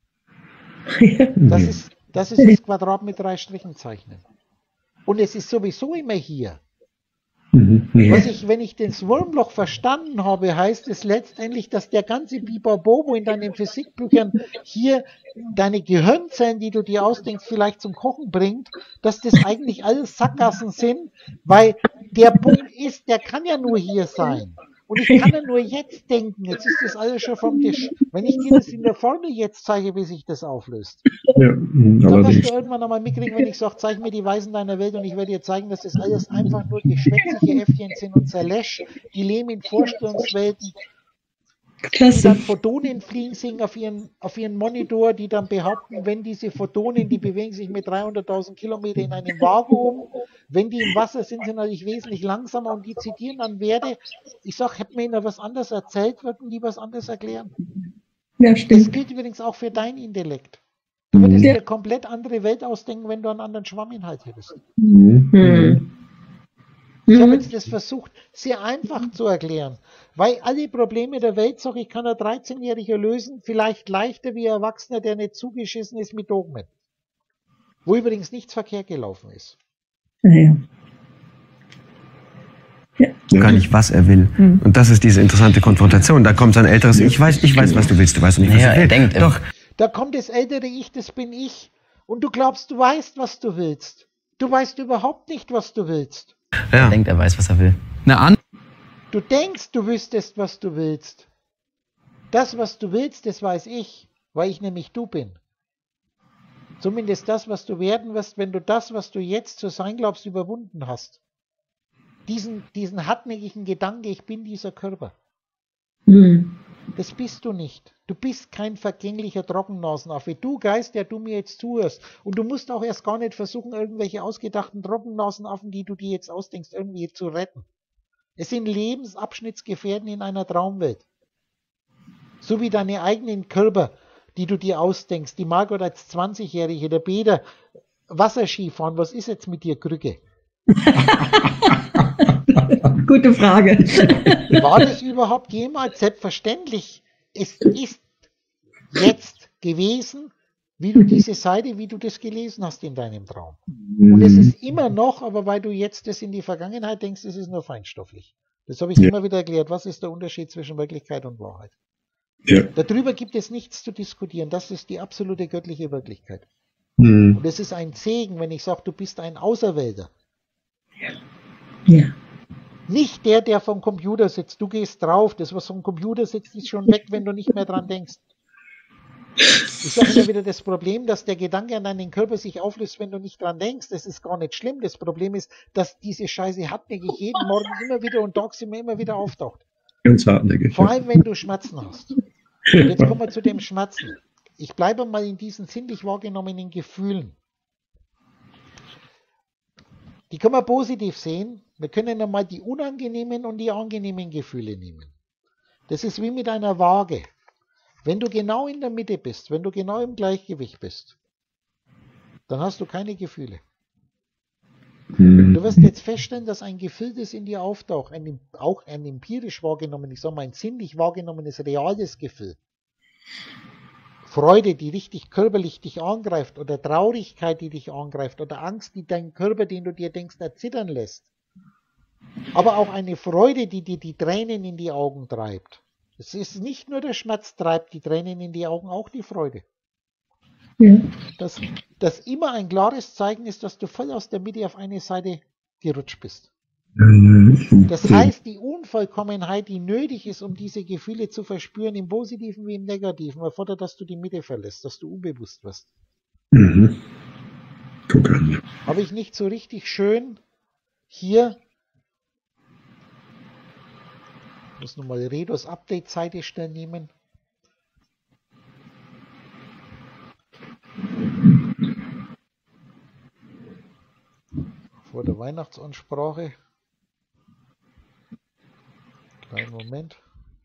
Speaker 1: Das ist das, ist das Quadrat mit drei Strichen zeichnen. Und es ist sowieso immer hier. Was ich, wenn ich das Wurmloch verstanden habe, heißt es letztendlich, dass der ganze Bibabobo in deinen Physikbüchern hier deine Gehirnzellen, die du dir ausdenkst, vielleicht zum Kochen bringt, dass das eigentlich alles Sackgassen sind, weil der Punkt ist, der kann ja nur hier sein. Und ich kann ja nur jetzt denken, jetzt ist das alles schon vom Tisch. Wenn ich dir das in der Formel jetzt zeige, wie sich das auflöst,
Speaker 3: Ja,
Speaker 1: dann wirst du irgendwann einmal mitkriegen, wenn ich sage, zeig mir die Weisen deiner Welt und ich werde dir zeigen, dass das alles einfach nur geschwätzige Äffchen sind und zerlöscht. Die leben in Vorstellungswelten, die dann Photonen fliegen sehen auf ihren, auf ihren Monitor, die dann behaupten, wenn diese Photonen, die bewegen sich mit dreihunderttausend Kilometer in einem Vakuum, wenn die im Wasser sind, sind natürlich wesentlich langsamer und die zitieren dann Werte. Ich sage, hätte mir ihnen was anderes erzählt, würden die was anderes erklären.
Speaker 2: Ja,
Speaker 1: Das
Speaker 2: stimmt.
Speaker 1: gilt übrigens auch für dein Intellekt. Du würdest
Speaker 2: Ja.
Speaker 1: dir eine komplett andere Welt ausdenken, wenn du einen anderen Schwamminhalt hättest.
Speaker 2: Hm.
Speaker 1: Ich habe jetzt das versucht, sehr einfach zu erklären, weil alle Probleme der Welt, sag ich, kann ein dreizehnjähriger lösen, vielleicht leichter wie ein Erwachsener, der nicht zugeschissen ist mit Dogmen. Wo übrigens nichts verkehrt gelaufen ist.
Speaker 2: Ja, ja.
Speaker 6: Gar nicht, was er will. Und das ist diese interessante Konfrontation. Da kommt sein älteres Ich weiß, ich weiß, was du willst. Du weißt doch nicht, was
Speaker 7: Naja,
Speaker 6: ich will.
Speaker 7: er denkt,
Speaker 6: Doch,
Speaker 1: Da kommt das ältere Ich, das bin ich. Und du glaubst, du weißt, was du willst. Du weißt überhaupt nicht, was du willst.
Speaker 7: er
Speaker 6: ja.
Speaker 7: denkt, er weiß, was er will.
Speaker 4: Eine an
Speaker 1: Du denkst, du wüsstest, was du willst. Das, was du willst, das weiß ich, weil ich nämlich du bin. Zumindest das, was du werden wirst, wenn du das, was du jetzt zu sein glaubst, überwunden hast. Diesen, diesen hartnäckigen Gedanke, ich bin dieser Körper.
Speaker 2: Hm.
Speaker 1: Das bist du nicht. Du bist kein vergänglicher Trockennasenaffe. Du Geist, der du mir jetzt zuhörst. Und du musst auch erst gar nicht versuchen, irgendwelche ausgedachten Trockennasenaffen, die du dir jetzt ausdenkst, irgendwie zu retten. Es sind Lebensabschnittsgefährten in einer Traumwelt. So wie deine eigenen Körper, die du dir ausdenkst. Die Margot als zwanzigjährige, der Peter, Wasserskifahren, was ist jetzt mit dir, Krücke?
Speaker 2: Gute Frage.
Speaker 1: War das überhaupt jemals selbstverständlich? Es ist jetzt gewesen, wie du diese Seite, wie du das gelesen hast in deinem Traum. Und es ist immer noch, aber weil du jetzt das in die Vergangenheit denkst, es ist nur feinstofflich. Das habe ich
Speaker 3: Ja.
Speaker 1: immer wieder erklärt. Was ist der Unterschied zwischen Wirklichkeit und Wahrheit?
Speaker 3: Ja.
Speaker 1: Darüber gibt es nichts zu diskutieren. Das ist die absolute göttliche Wirklichkeit.
Speaker 3: Hm.
Speaker 1: Und es ist ein Segen, wenn ich sage, du bist ein Auserwählter.
Speaker 2: Ja.
Speaker 1: Nicht der, der vom Computer sitzt. Du gehst drauf. Das, was vom Computer sitzt, ist schon weg, wenn du nicht mehr dran denkst. Ich sage immer wieder das Problem, dass der Gedanke an deinen Körper sich auflöst, wenn du nicht dran denkst. Das ist gar nicht schlimm. Das Problem ist, dass diese Scheiße hartnäckig jeden Morgen immer wieder und tagsüber immer wieder auftaucht.
Speaker 3: Ganz hartnäckig.
Speaker 1: Vor allem, wenn du Schmerzen hast. Und jetzt kommen wir zu dem Schmerzen. Ich bleibe mal in diesen sinnlich wahrgenommenen Gefühlen. Die können wir positiv sehen. Wir können einmal die unangenehmen und die angenehmen Gefühle nehmen. Das ist wie mit einer Waage. Wenn du genau in der Mitte bist, wenn du genau im Gleichgewicht bist, dann hast du keine Gefühle.
Speaker 3: Hm.
Speaker 1: Du wirst jetzt feststellen, dass ein Gefühl, das in dir auftaucht, ein, auch ein empirisch wahrgenommenes, ich sage mal ein sinnlich wahrgenommenes, reales Gefühl, Freude, die richtig körperlich dich angreift, oder Traurigkeit, die dich angreift, oder Angst, die deinen Körper, den du dir denkst, erzittern lässt, aber auch eine Freude, die dir die Tränen in die Augen treibt. Es ist nicht nur der Schmerz treibt die Tränen in die Augen, auch die Freude.
Speaker 2: Ja.
Speaker 1: dass das immer ein klares Zeichen ist, dass du voll aus der Mitte auf eine Seite gerutscht bist. Das heißt, die Unvollkommenheit, die nötig ist, um diese Gefühle zu verspüren, im Positiven wie im Negativen, erfordert, dass du die Mitte verlässt, dass du unbewusst wirst.
Speaker 3: Mhm. Guck an.
Speaker 1: Habe ich nicht so richtig schön hier, ich muss nochmal Redos Update-Seite schnell nehmen. Vor der Weihnachtsansprache. Kleinen Moment.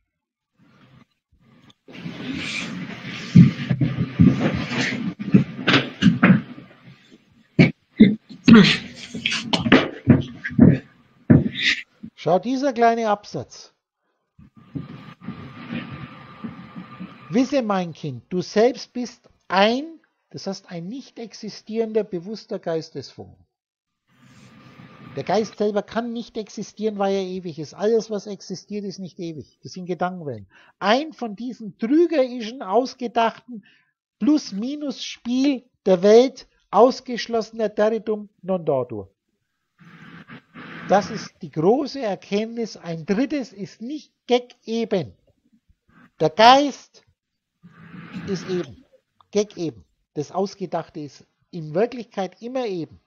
Speaker 1: Schau, dieser kleine Absatz. Wisse, mein Kind, du selbst bist ein, das heißt ein nicht existierender, bewusster Geistesfunken. Der Geist selber kann nicht existieren, weil er ewig ist. Alles, was existiert, ist nicht ewig. Das sind Gedankenwellen. Ein von diesen trügerischen, ausgedachten Plus-Minus-Spiel der Welt ausgeschlossener Territum non datur. Das ist die große Erkenntnis. Ein drittes ist nicht gegeben. Der Geist ist eben. Gegeben. Das Ausgedachte ist in Wirklichkeit immer eben.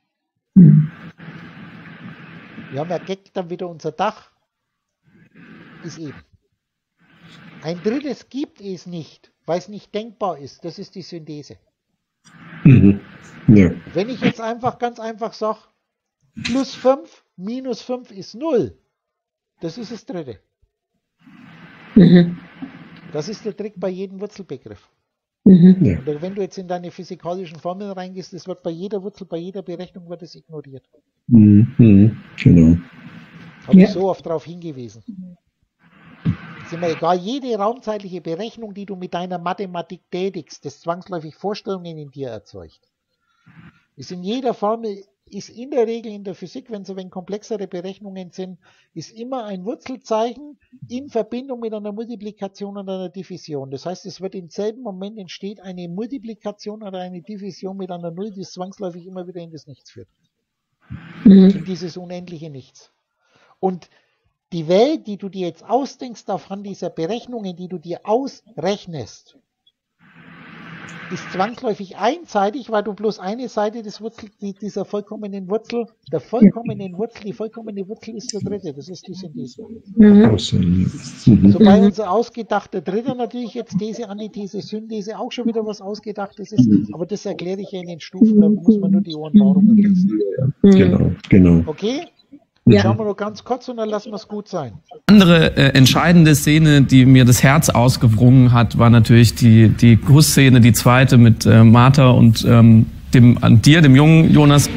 Speaker 1: Wir haben ja Gag dann wieder unser Dach. Ist eben. Ein drittes gibt es nicht, weil es nicht denkbar ist. Das ist die Synthese.
Speaker 3: Mhm. Ja.
Speaker 1: Wenn ich jetzt einfach ganz einfach sage, plus fünf minus fünf ist null, das ist das dritte.
Speaker 2: Mhm.
Speaker 1: Das ist der Trick bei jedem Wurzelbegriff.
Speaker 2: Mhm.
Speaker 3: Ja.
Speaker 1: Oder wenn du jetzt in deine physikalischen Formeln reingehst, das wird bei jeder Wurzel, bei jeder Berechnung wird es ignoriert.
Speaker 3: Mhm. Mhm. Genau.
Speaker 1: Habe
Speaker 2: Ja.
Speaker 1: ich so oft darauf hingewiesen. Ist immer egal, jede raumzeitliche Berechnung, die du mit deiner Mathematik tätigst, das zwangsläufig Vorstellungen in dir erzeugt. Ist in jeder Formel, ist in der Regel in der Physik, wenn so wenn komplexere Berechnungen sind, ist immer ein Wurzelzeichen in Verbindung mit einer Multiplikation und einer Division. Das heißt, es wird im selben Moment entsteht eine Multiplikation oder eine Division mit einer Null, die zwangsläufig immer wieder in das Nichts führt.
Speaker 2: Mhm.
Speaker 1: In dieses unendliche Nichts. Und die Welt, die du dir jetzt ausdenkst, aufgrund dieser Berechnungen, die du dir ausrechnest, ist zwangsläufig einseitig, weil du bloß eine Seite des Wurzel, dieser vollkommenen Wurzel, der vollkommenen Wurzel, die vollkommene Wurzel ist der dritte, das ist die Synthese.
Speaker 2: Mhm.
Speaker 3: Aussehen, ja. Mhm.
Speaker 1: Sobald unser ausgedachter Dritter natürlich jetzt These, Antithese, Synthese auch schon wieder was Ausgedachtes ist, aber das erkläre ich ja in den Stufen, da muss man nur die Ohrenpaarungen lesen.
Speaker 3: Genau, genau.
Speaker 1: Okay?
Speaker 2: Ja.
Speaker 1: Schauen wir nur ganz kurz und dann lassen wir es gut sein.
Speaker 4: Andere äh, entscheidende Szene, die mir das Herz ausgewrungen hat, war natürlich die, die Kussszene, die zweite mit äh, Martha und ähm, dem, an dir, dem jungen Jonas.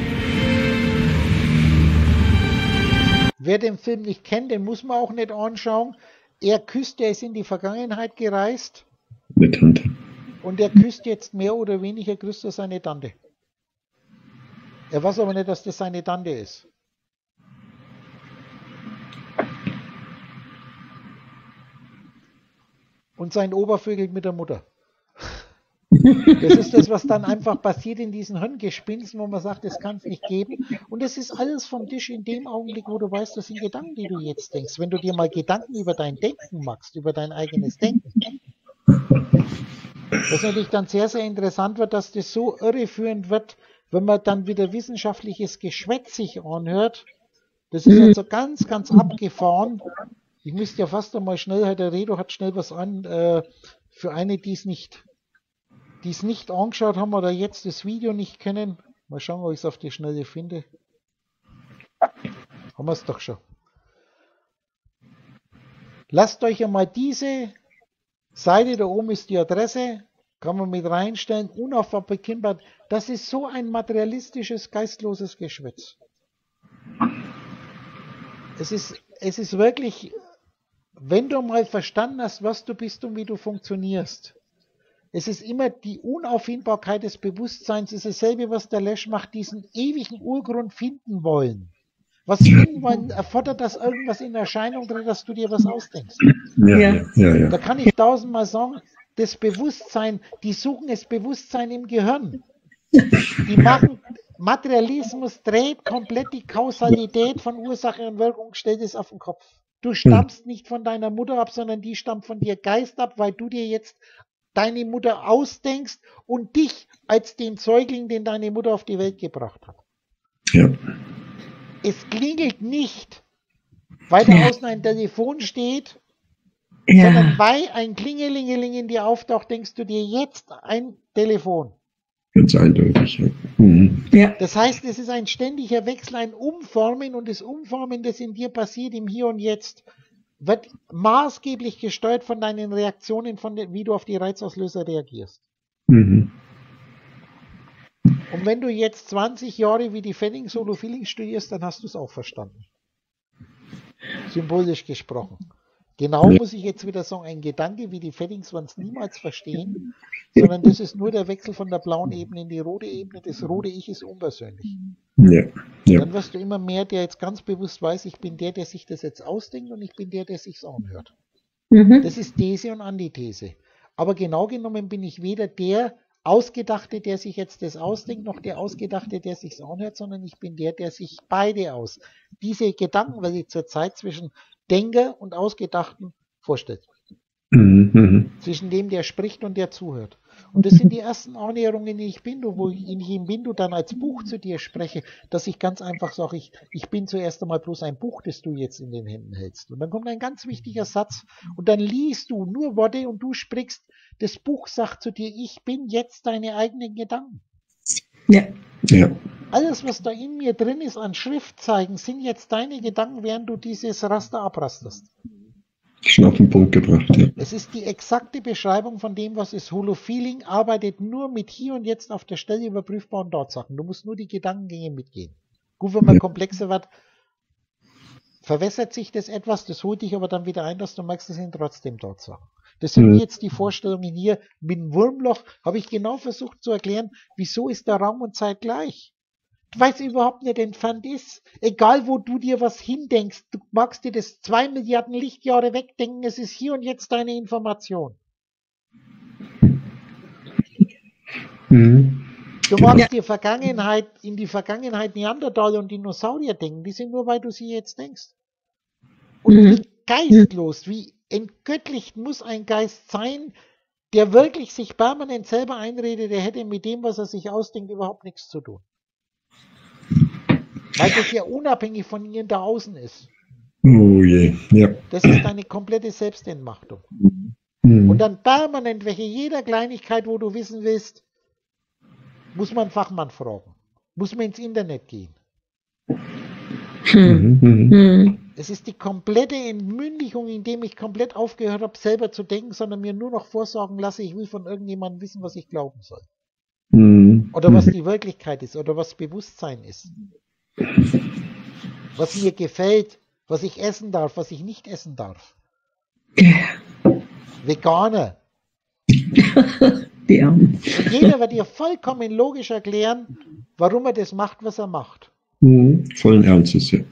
Speaker 1: Wer den Film nicht kennt, den muss man auch nicht anschauen. Er küsst, er ist in die Vergangenheit gereist
Speaker 3: Mit Tante.
Speaker 1: und er küsst jetzt mehr oder weniger küsst er seine Tante. Er weiß aber nicht, dass das seine Tante ist. Und sein Obervögel mit der Mutter. Das ist das, was dann einfach passiert in diesen Hirngespinsten, wo man sagt, das kann es nicht geben. Und das ist alles vom Tisch in dem Augenblick, wo du weißt, das sind Gedanken, die du jetzt denkst. Wenn du dir mal Gedanken über dein Denken machst, über dein eigenes Denken, was natürlich dann sehr, sehr interessant wird, dass das so irreführend wird, wenn man dann wieder wissenschaftliches Geschwätz sich anhört. Das ist jetzt so ganz, ganz abgefahren. Ich müsste ja fast einmal schnell, Herr der Redo hat schnell was an, äh, für eine, die es nicht, die es nicht angeschaut haben oder jetzt das Video nicht kennen. Mal schauen, ob ich es auf die Schnelle finde. Haben wir es doch schon. Lasst euch einmal diese Seite, da oben ist die Adresse, kann man mit reinstellen, unauffindbar. Das ist so ein materialistisches, geistloses Geschwätz. Es ist, es ist wirklich, wenn du mal verstanden hast, was du bist und wie du funktionierst, es ist immer die Unauffindbarkeit des Bewusstseins, es ist dasselbe, was der Lesch macht, diesen ewigen Urgrund finden wollen. Was finden wollen, erfordert das irgendwas in Erscheinung tritt, dass du dir was ausdenkst.
Speaker 3: Ja,
Speaker 2: Ja.
Speaker 3: ja, ja. ja.
Speaker 1: Da kann ich tausendmal sagen, das Bewusstsein, die suchen das Bewusstsein im Gehirn. Die machen, Materialismus dreht komplett die Kausalität von Ursache und Wirkung, stellt es auf den Kopf. Du stammst nicht von deiner Mutter ab, sondern die stammt von dir Geist ab, weil du dir jetzt deine Mutter ausdenkst und dich als den Säugling, den deine Mutter auf die Welt gebracht hat.
Speaker 3: Ja.
Speaker 1: Es klingelt nicht, weil da außen ein Telefon steht,
Speaker 2: Ja.
Speaker 1: sondern weil ein Klingelingeling in dir auftaucht, denkst du dir jetzt ein Telefon.
Speaker 3: Ganz eindeutig. Ja. Mhm.
Speaker 2: Ja.
Speaker 1: Das heißt, es ist ein ständiger Wechsel, ein Umformen, und das Umformen, das in dir passiert im Hier und Jetzt, wird maßgeblich gesteuert von deinen Reaktionen, von den, wie du auf die Reizauslöser reagierst.
Speaker 3: Mhm.
Speaker 1: Und wenn du jetzt zwanzig Jahre wie die Fennings Holo-Feeling studierst, dann hast du es auch verstanden. Symbolisch gesprochen. Genau muss ich jetzt wieder sagen, ein Gedanke wie die Fennings werden es niemals verstehen, sondern das ist nur der Wechsel von der blauen Ebene in die rote Ebene. Das rote Ich ist unpersönlich.
Speaker 3: Ja. Ja.
Speaker 1: Dann wirst du immer mehr, der jetzt ganz bewusst weiß, ich bin der, der sich das jetzt ausdenkt, und ich bin der, der sich's anhört.
Speaker 2: Mhm.
Speaker 1: Das ist These und Antithese. Aber genau genommen bin ich weder der Ausgedachte, der sich jetzt das ausdenkt, noch der Ausgedachte, der sich's anhört, sondern ich bin der, der sich beide aus. Diese Gedankenwelt zur Zeit zwischen Denker und Ausgedachten vorstellt.
Speaker 3: Mhm. Mhm.
Speaker 1: Zwischen dem, der spricht und der zuhört. Und das sind die ersten Annäherungen, die ich bin, du, wo ich in ihm bin, du dann als Buch zu dir spreche, dass ich ganz einfach sage, ich, ich bin zuerst einmal bloß ein Buch, das du jetzt in den Händen hältst. Und dann kommt ein ganz wichtiger Satz, und dann liest du nur Worte und du sprichst, das Buch sagt zu dir, ich bin jetzt deine eigenen Gedanken.
Speaker 2: Ja.
Speaker 3: Ja.
Speaker 1: Alles, was da in mir drin ist an Schriftzeichen, sind jetzt deine Gedanken, während du dieses Raster abrasterst.
Speaker 3: Schon auf den Punkt gebracht. Ja.
Speaker 1: Es ist die exakte Beschreibung von dem, was ist. Holo-Feeling arbeitet nur mit hier und jetzt auf der Stelle überprüfbaren Tatsachen. Du musst nur die Gedankengänge mitgehen. Gut, wenn man
Speaker 3: Ja.
Speaker 1: komplexer wird, verwässert sich das etwas, das holt dich aber dann wieder ein, dass du merkst, das sind trotzdem Tatsachen. Das sind
Speaker 3: Mhm.
Speaker 1: jetzt die Vorstellungen hier. Mit dem Wurmloch habe ich genau versucht zu erklären, wieso ist der Raum und Zeit gleich. Weil es überhaupt nicht entfernt ist. Egal, wo du dir was hindenkst, du magst dir das zwei Milliarden Lichtjahre wegdenken, es ist hier und jetzt deine Information.
Speaker 3: Mhm.
Speaker 1: Du magst dir Vergangenheit, in die Vergangenheit Neandertaler und Dinosaurier denken, die sind nur, weil du sie jetzt denkst. Und
Speaker 2: Mhm.
Speaker 1: wie geistlos, wie entgöttlicht muss ein Geist sein, der wirklich sich permanent selber einredet, der hätte mit dem, was er sich ausdenkt, überhaupt nichts zu tun. Weil das ja unabhängig von ihnen da außen ist.
Speaker 3: Oh je. Ja.
Speaker 1: Das ist deine komplette Selbstentmachtung.
Speaker 3: Mhm.
Speaker 1: Und dann permanent, welche jeder Kleinigkeit, wo du wissen willst, muss man einen Fachmann fragen. Muss man ins Internet gehen.
Speaker 2: Hm.
Speaker 3: Mhm. Mhm.
Speaker 2: Hm.
Speaker 1: Es ist die komplette Entmündigung, indem ich komplett aufgehört habe, selber zu denken, sondern mir nur noch vorsagen lasse, ich will von irgendjemandem wissen, was ich glauben soll.
Speaker 3: Mhm.
Speaker 1: Oder was die Wirklichkeit ist, oder was Bewusstsein ist. Was mir gefällt, was ich essen darf, was ich nicht essen darf.
Speaker 2: Ja.
Speaker 1: Veganer.
Speaker 2: Die Armen.
Speaker 1: Und jeder wird dir vollkommen logisch erklären, warum er das macht, was er macht.
Speaker 3: Mhm. Vollen Ernstes, ja.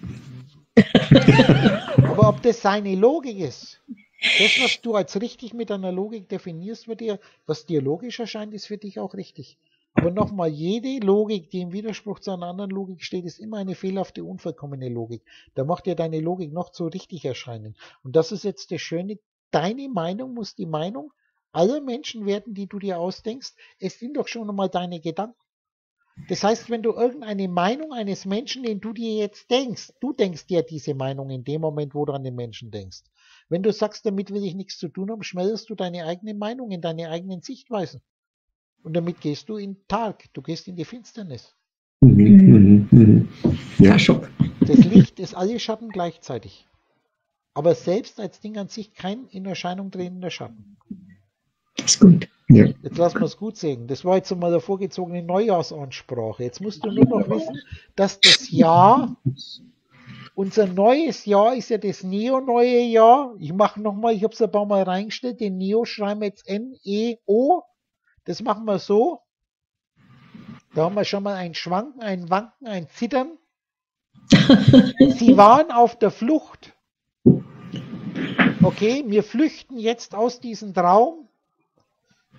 Speaker 1: Aber ob das seine Logik ist, das, was du als richtig mit deiner Logik definierst, wird dir, was dir logisch erscheint, ist für dich auch richtig. Aber nochmal, jede Logik, die im Widerspruch zu einer anderen Logik steht, ist immer eine fehlerhafte, unvollkommene Logik. Da macht dir deine Logik noch zu richtig erscheinen. Und das ist jetzt das Schöne, deine Meinung muss die Meinung aller Menschen werden, die du dir ausdenkst. Es sind doch schon einmal deine Gedanken. Das heißt, wenn du irgendeine Meinung eines Menschen, den du dir jetzt denkst, du denkst dir diese Meinung in dem Moment, wo du an den Menschen denkst. Wenn du sagst, damit will ich nichts zu tun haben, schmelzt du deine eigene Meinung in deine eigenen Sichtweisen. Und damit gehst du in den Tag, du gehst in die Finsternis.
Speaker 3: Mhm. Mhm. Mhm. Ja, schon.
Speaker 1: Das Licht ist alle Schatten gleichzeitig. Aber selbst als Ding an sich kein in Erscheinung tretender Schatten.
Speaker 2: Das ist gut.
Speaker 3: Ja.
Speaker 1: Jetzt lassen wir es gut sehen. Das war jetzt einmal der vorgezogene Neujahrsansprache. Jetzt musst du nur noch wissen, dass das Jahr, unser neues Jahr ist ja das Neo-neue Jahr. Ich mache nochmal, ich habe es ein paar Mal reingestellt, den Neo schreiben wir jetzt N E O. Das machen wir so. Da haben wir schon mal ein Schwanken, ein Wanken, ein Zittern. Sie waren auf der Flucht. Okay, wir flüchten jetzt aus diesem Traum.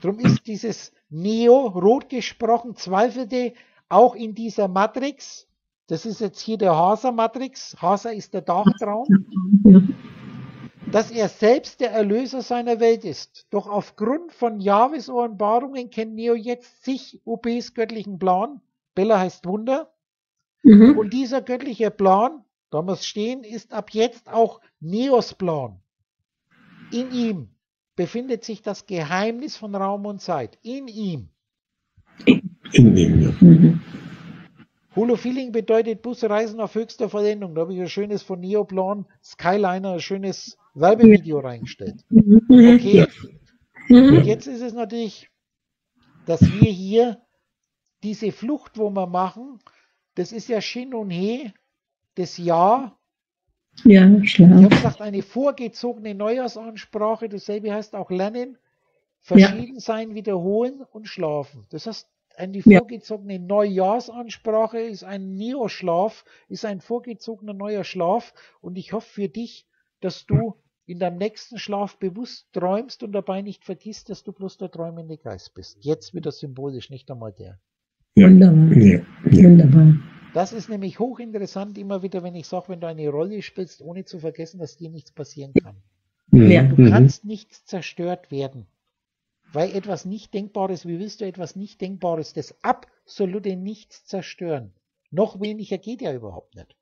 Speaker 1: Drum ist dieses Neo, rot gesprochen, zweifelte auch in dieser Matrix. Das ist jetzt hier der Hasa-Matrix. Hasa ist der Dachtraum.
Speaker 2: Ja.
Speaker 1: Dass er selbst der Erlöser seiner Welt ist. Doch aufgrund von Jahwes Offenbarungen kennt Neo jetzt sich, U Bs göttlichen Plan. Bella heißt Wunder.
Speaker 2: Mhm.
Speaker 1: Und dieser göttliche Plan, da muss stehen, ist ab jetzt auch Neos Plan. In ihm befindet sich das Geheimnis von Raum und Zeit. In ihm.
Speaker 3: In ihm, ja.
Speaker 2: Mhm.
Speaker 1: Holofeeling bedeutet Busreisen auf höchster Vollendung. Da habe ich ein schönes von Neoplan Skyliner, ein schönes Werbevideo reingestellt.
Speaker 2: Mhm.
Speaker 1: Okay. Und
Speaker 2: Mhm.
Speaker 1: jetzt ist es natürlich, dass wir hier diese Flucht, wo wir machen, das ist ja Shin und He, das Jahr.
Speaker 2: Ja,
Speaker 1: Ich
Speaker 2: Schlaf.
Speaker 1: habe gesagt, eine vorgezogene Neujahrsansprache, dasselbe heißt auch lernen, verschieden sein, wiederholen und schlafen. Das heißt, eine
Speaker 2: Ja.
Speaker 1: vorgezogene Neujahrsansprache ist ein Neoschlaf, ist ein vorgezogener neuer Schlaf und ich hoffe für dich, dass du in deinem nächsten Schlaf bewusst träumst und dabei nicht vergisst, dass du bloß der träumende Geist bist. Jetzt wird das symbolisch, nicht einmal der.
Speaker 3: Ja.
Speaker 2: Wunderbar.
Speaker 3: Ja. Ja.
Speaker 2: Wunderbar.
Speaker 1: Das ist nämlich hochinteressant immer wieder, wenn ich sage, wenn du eine Rolle spielst, ohne zu vergessen, dass dir nichts passieren kann.
Speaker 2: Ja.
Speaker 1: Du
Speaker 3: Mhm.
Speaker 1: kannst nicht zerstört werden. Weil etwas nicht Denkbares, wie willst du etwas nicht Denkbares, das absolute Nichts zerstören? Noch weniger geht ja überhaupt nicht.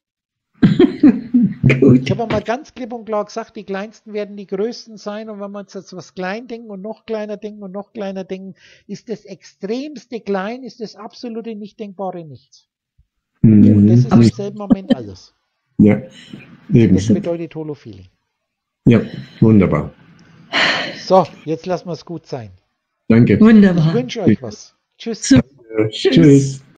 Speaker 2: Gut.
Speaker 1: Ich habe mal ganz klipp und klar gesagt, die Kleinsten werden die Größten sein und wenn wir uns jetzt was klein denken und noch kleiner denken und noch kleiner denken, ist das extremste Klein, ist das absolute nicht denkbare Nichts. Und das ist
Speaker 3: Mhm.
Speaker 1: im selben Moment alles.
Speaker 3: Ja,
Speaker 1: Das
Speaker 3: ebenso.
Speaker 1: bedeutet Holofeeling.
Speaker 3: Ja, wunderbar.
Speaker 1: So, jetzt lassen wir es gut sein.
Speaker 3: Danke.
Speaker 1: Ich
Speaker 2: Wunderbar.
Speaker 1: wünsche euch was. Tschüss.
Speaker 2: Super.
Speaker 3: Tschüss.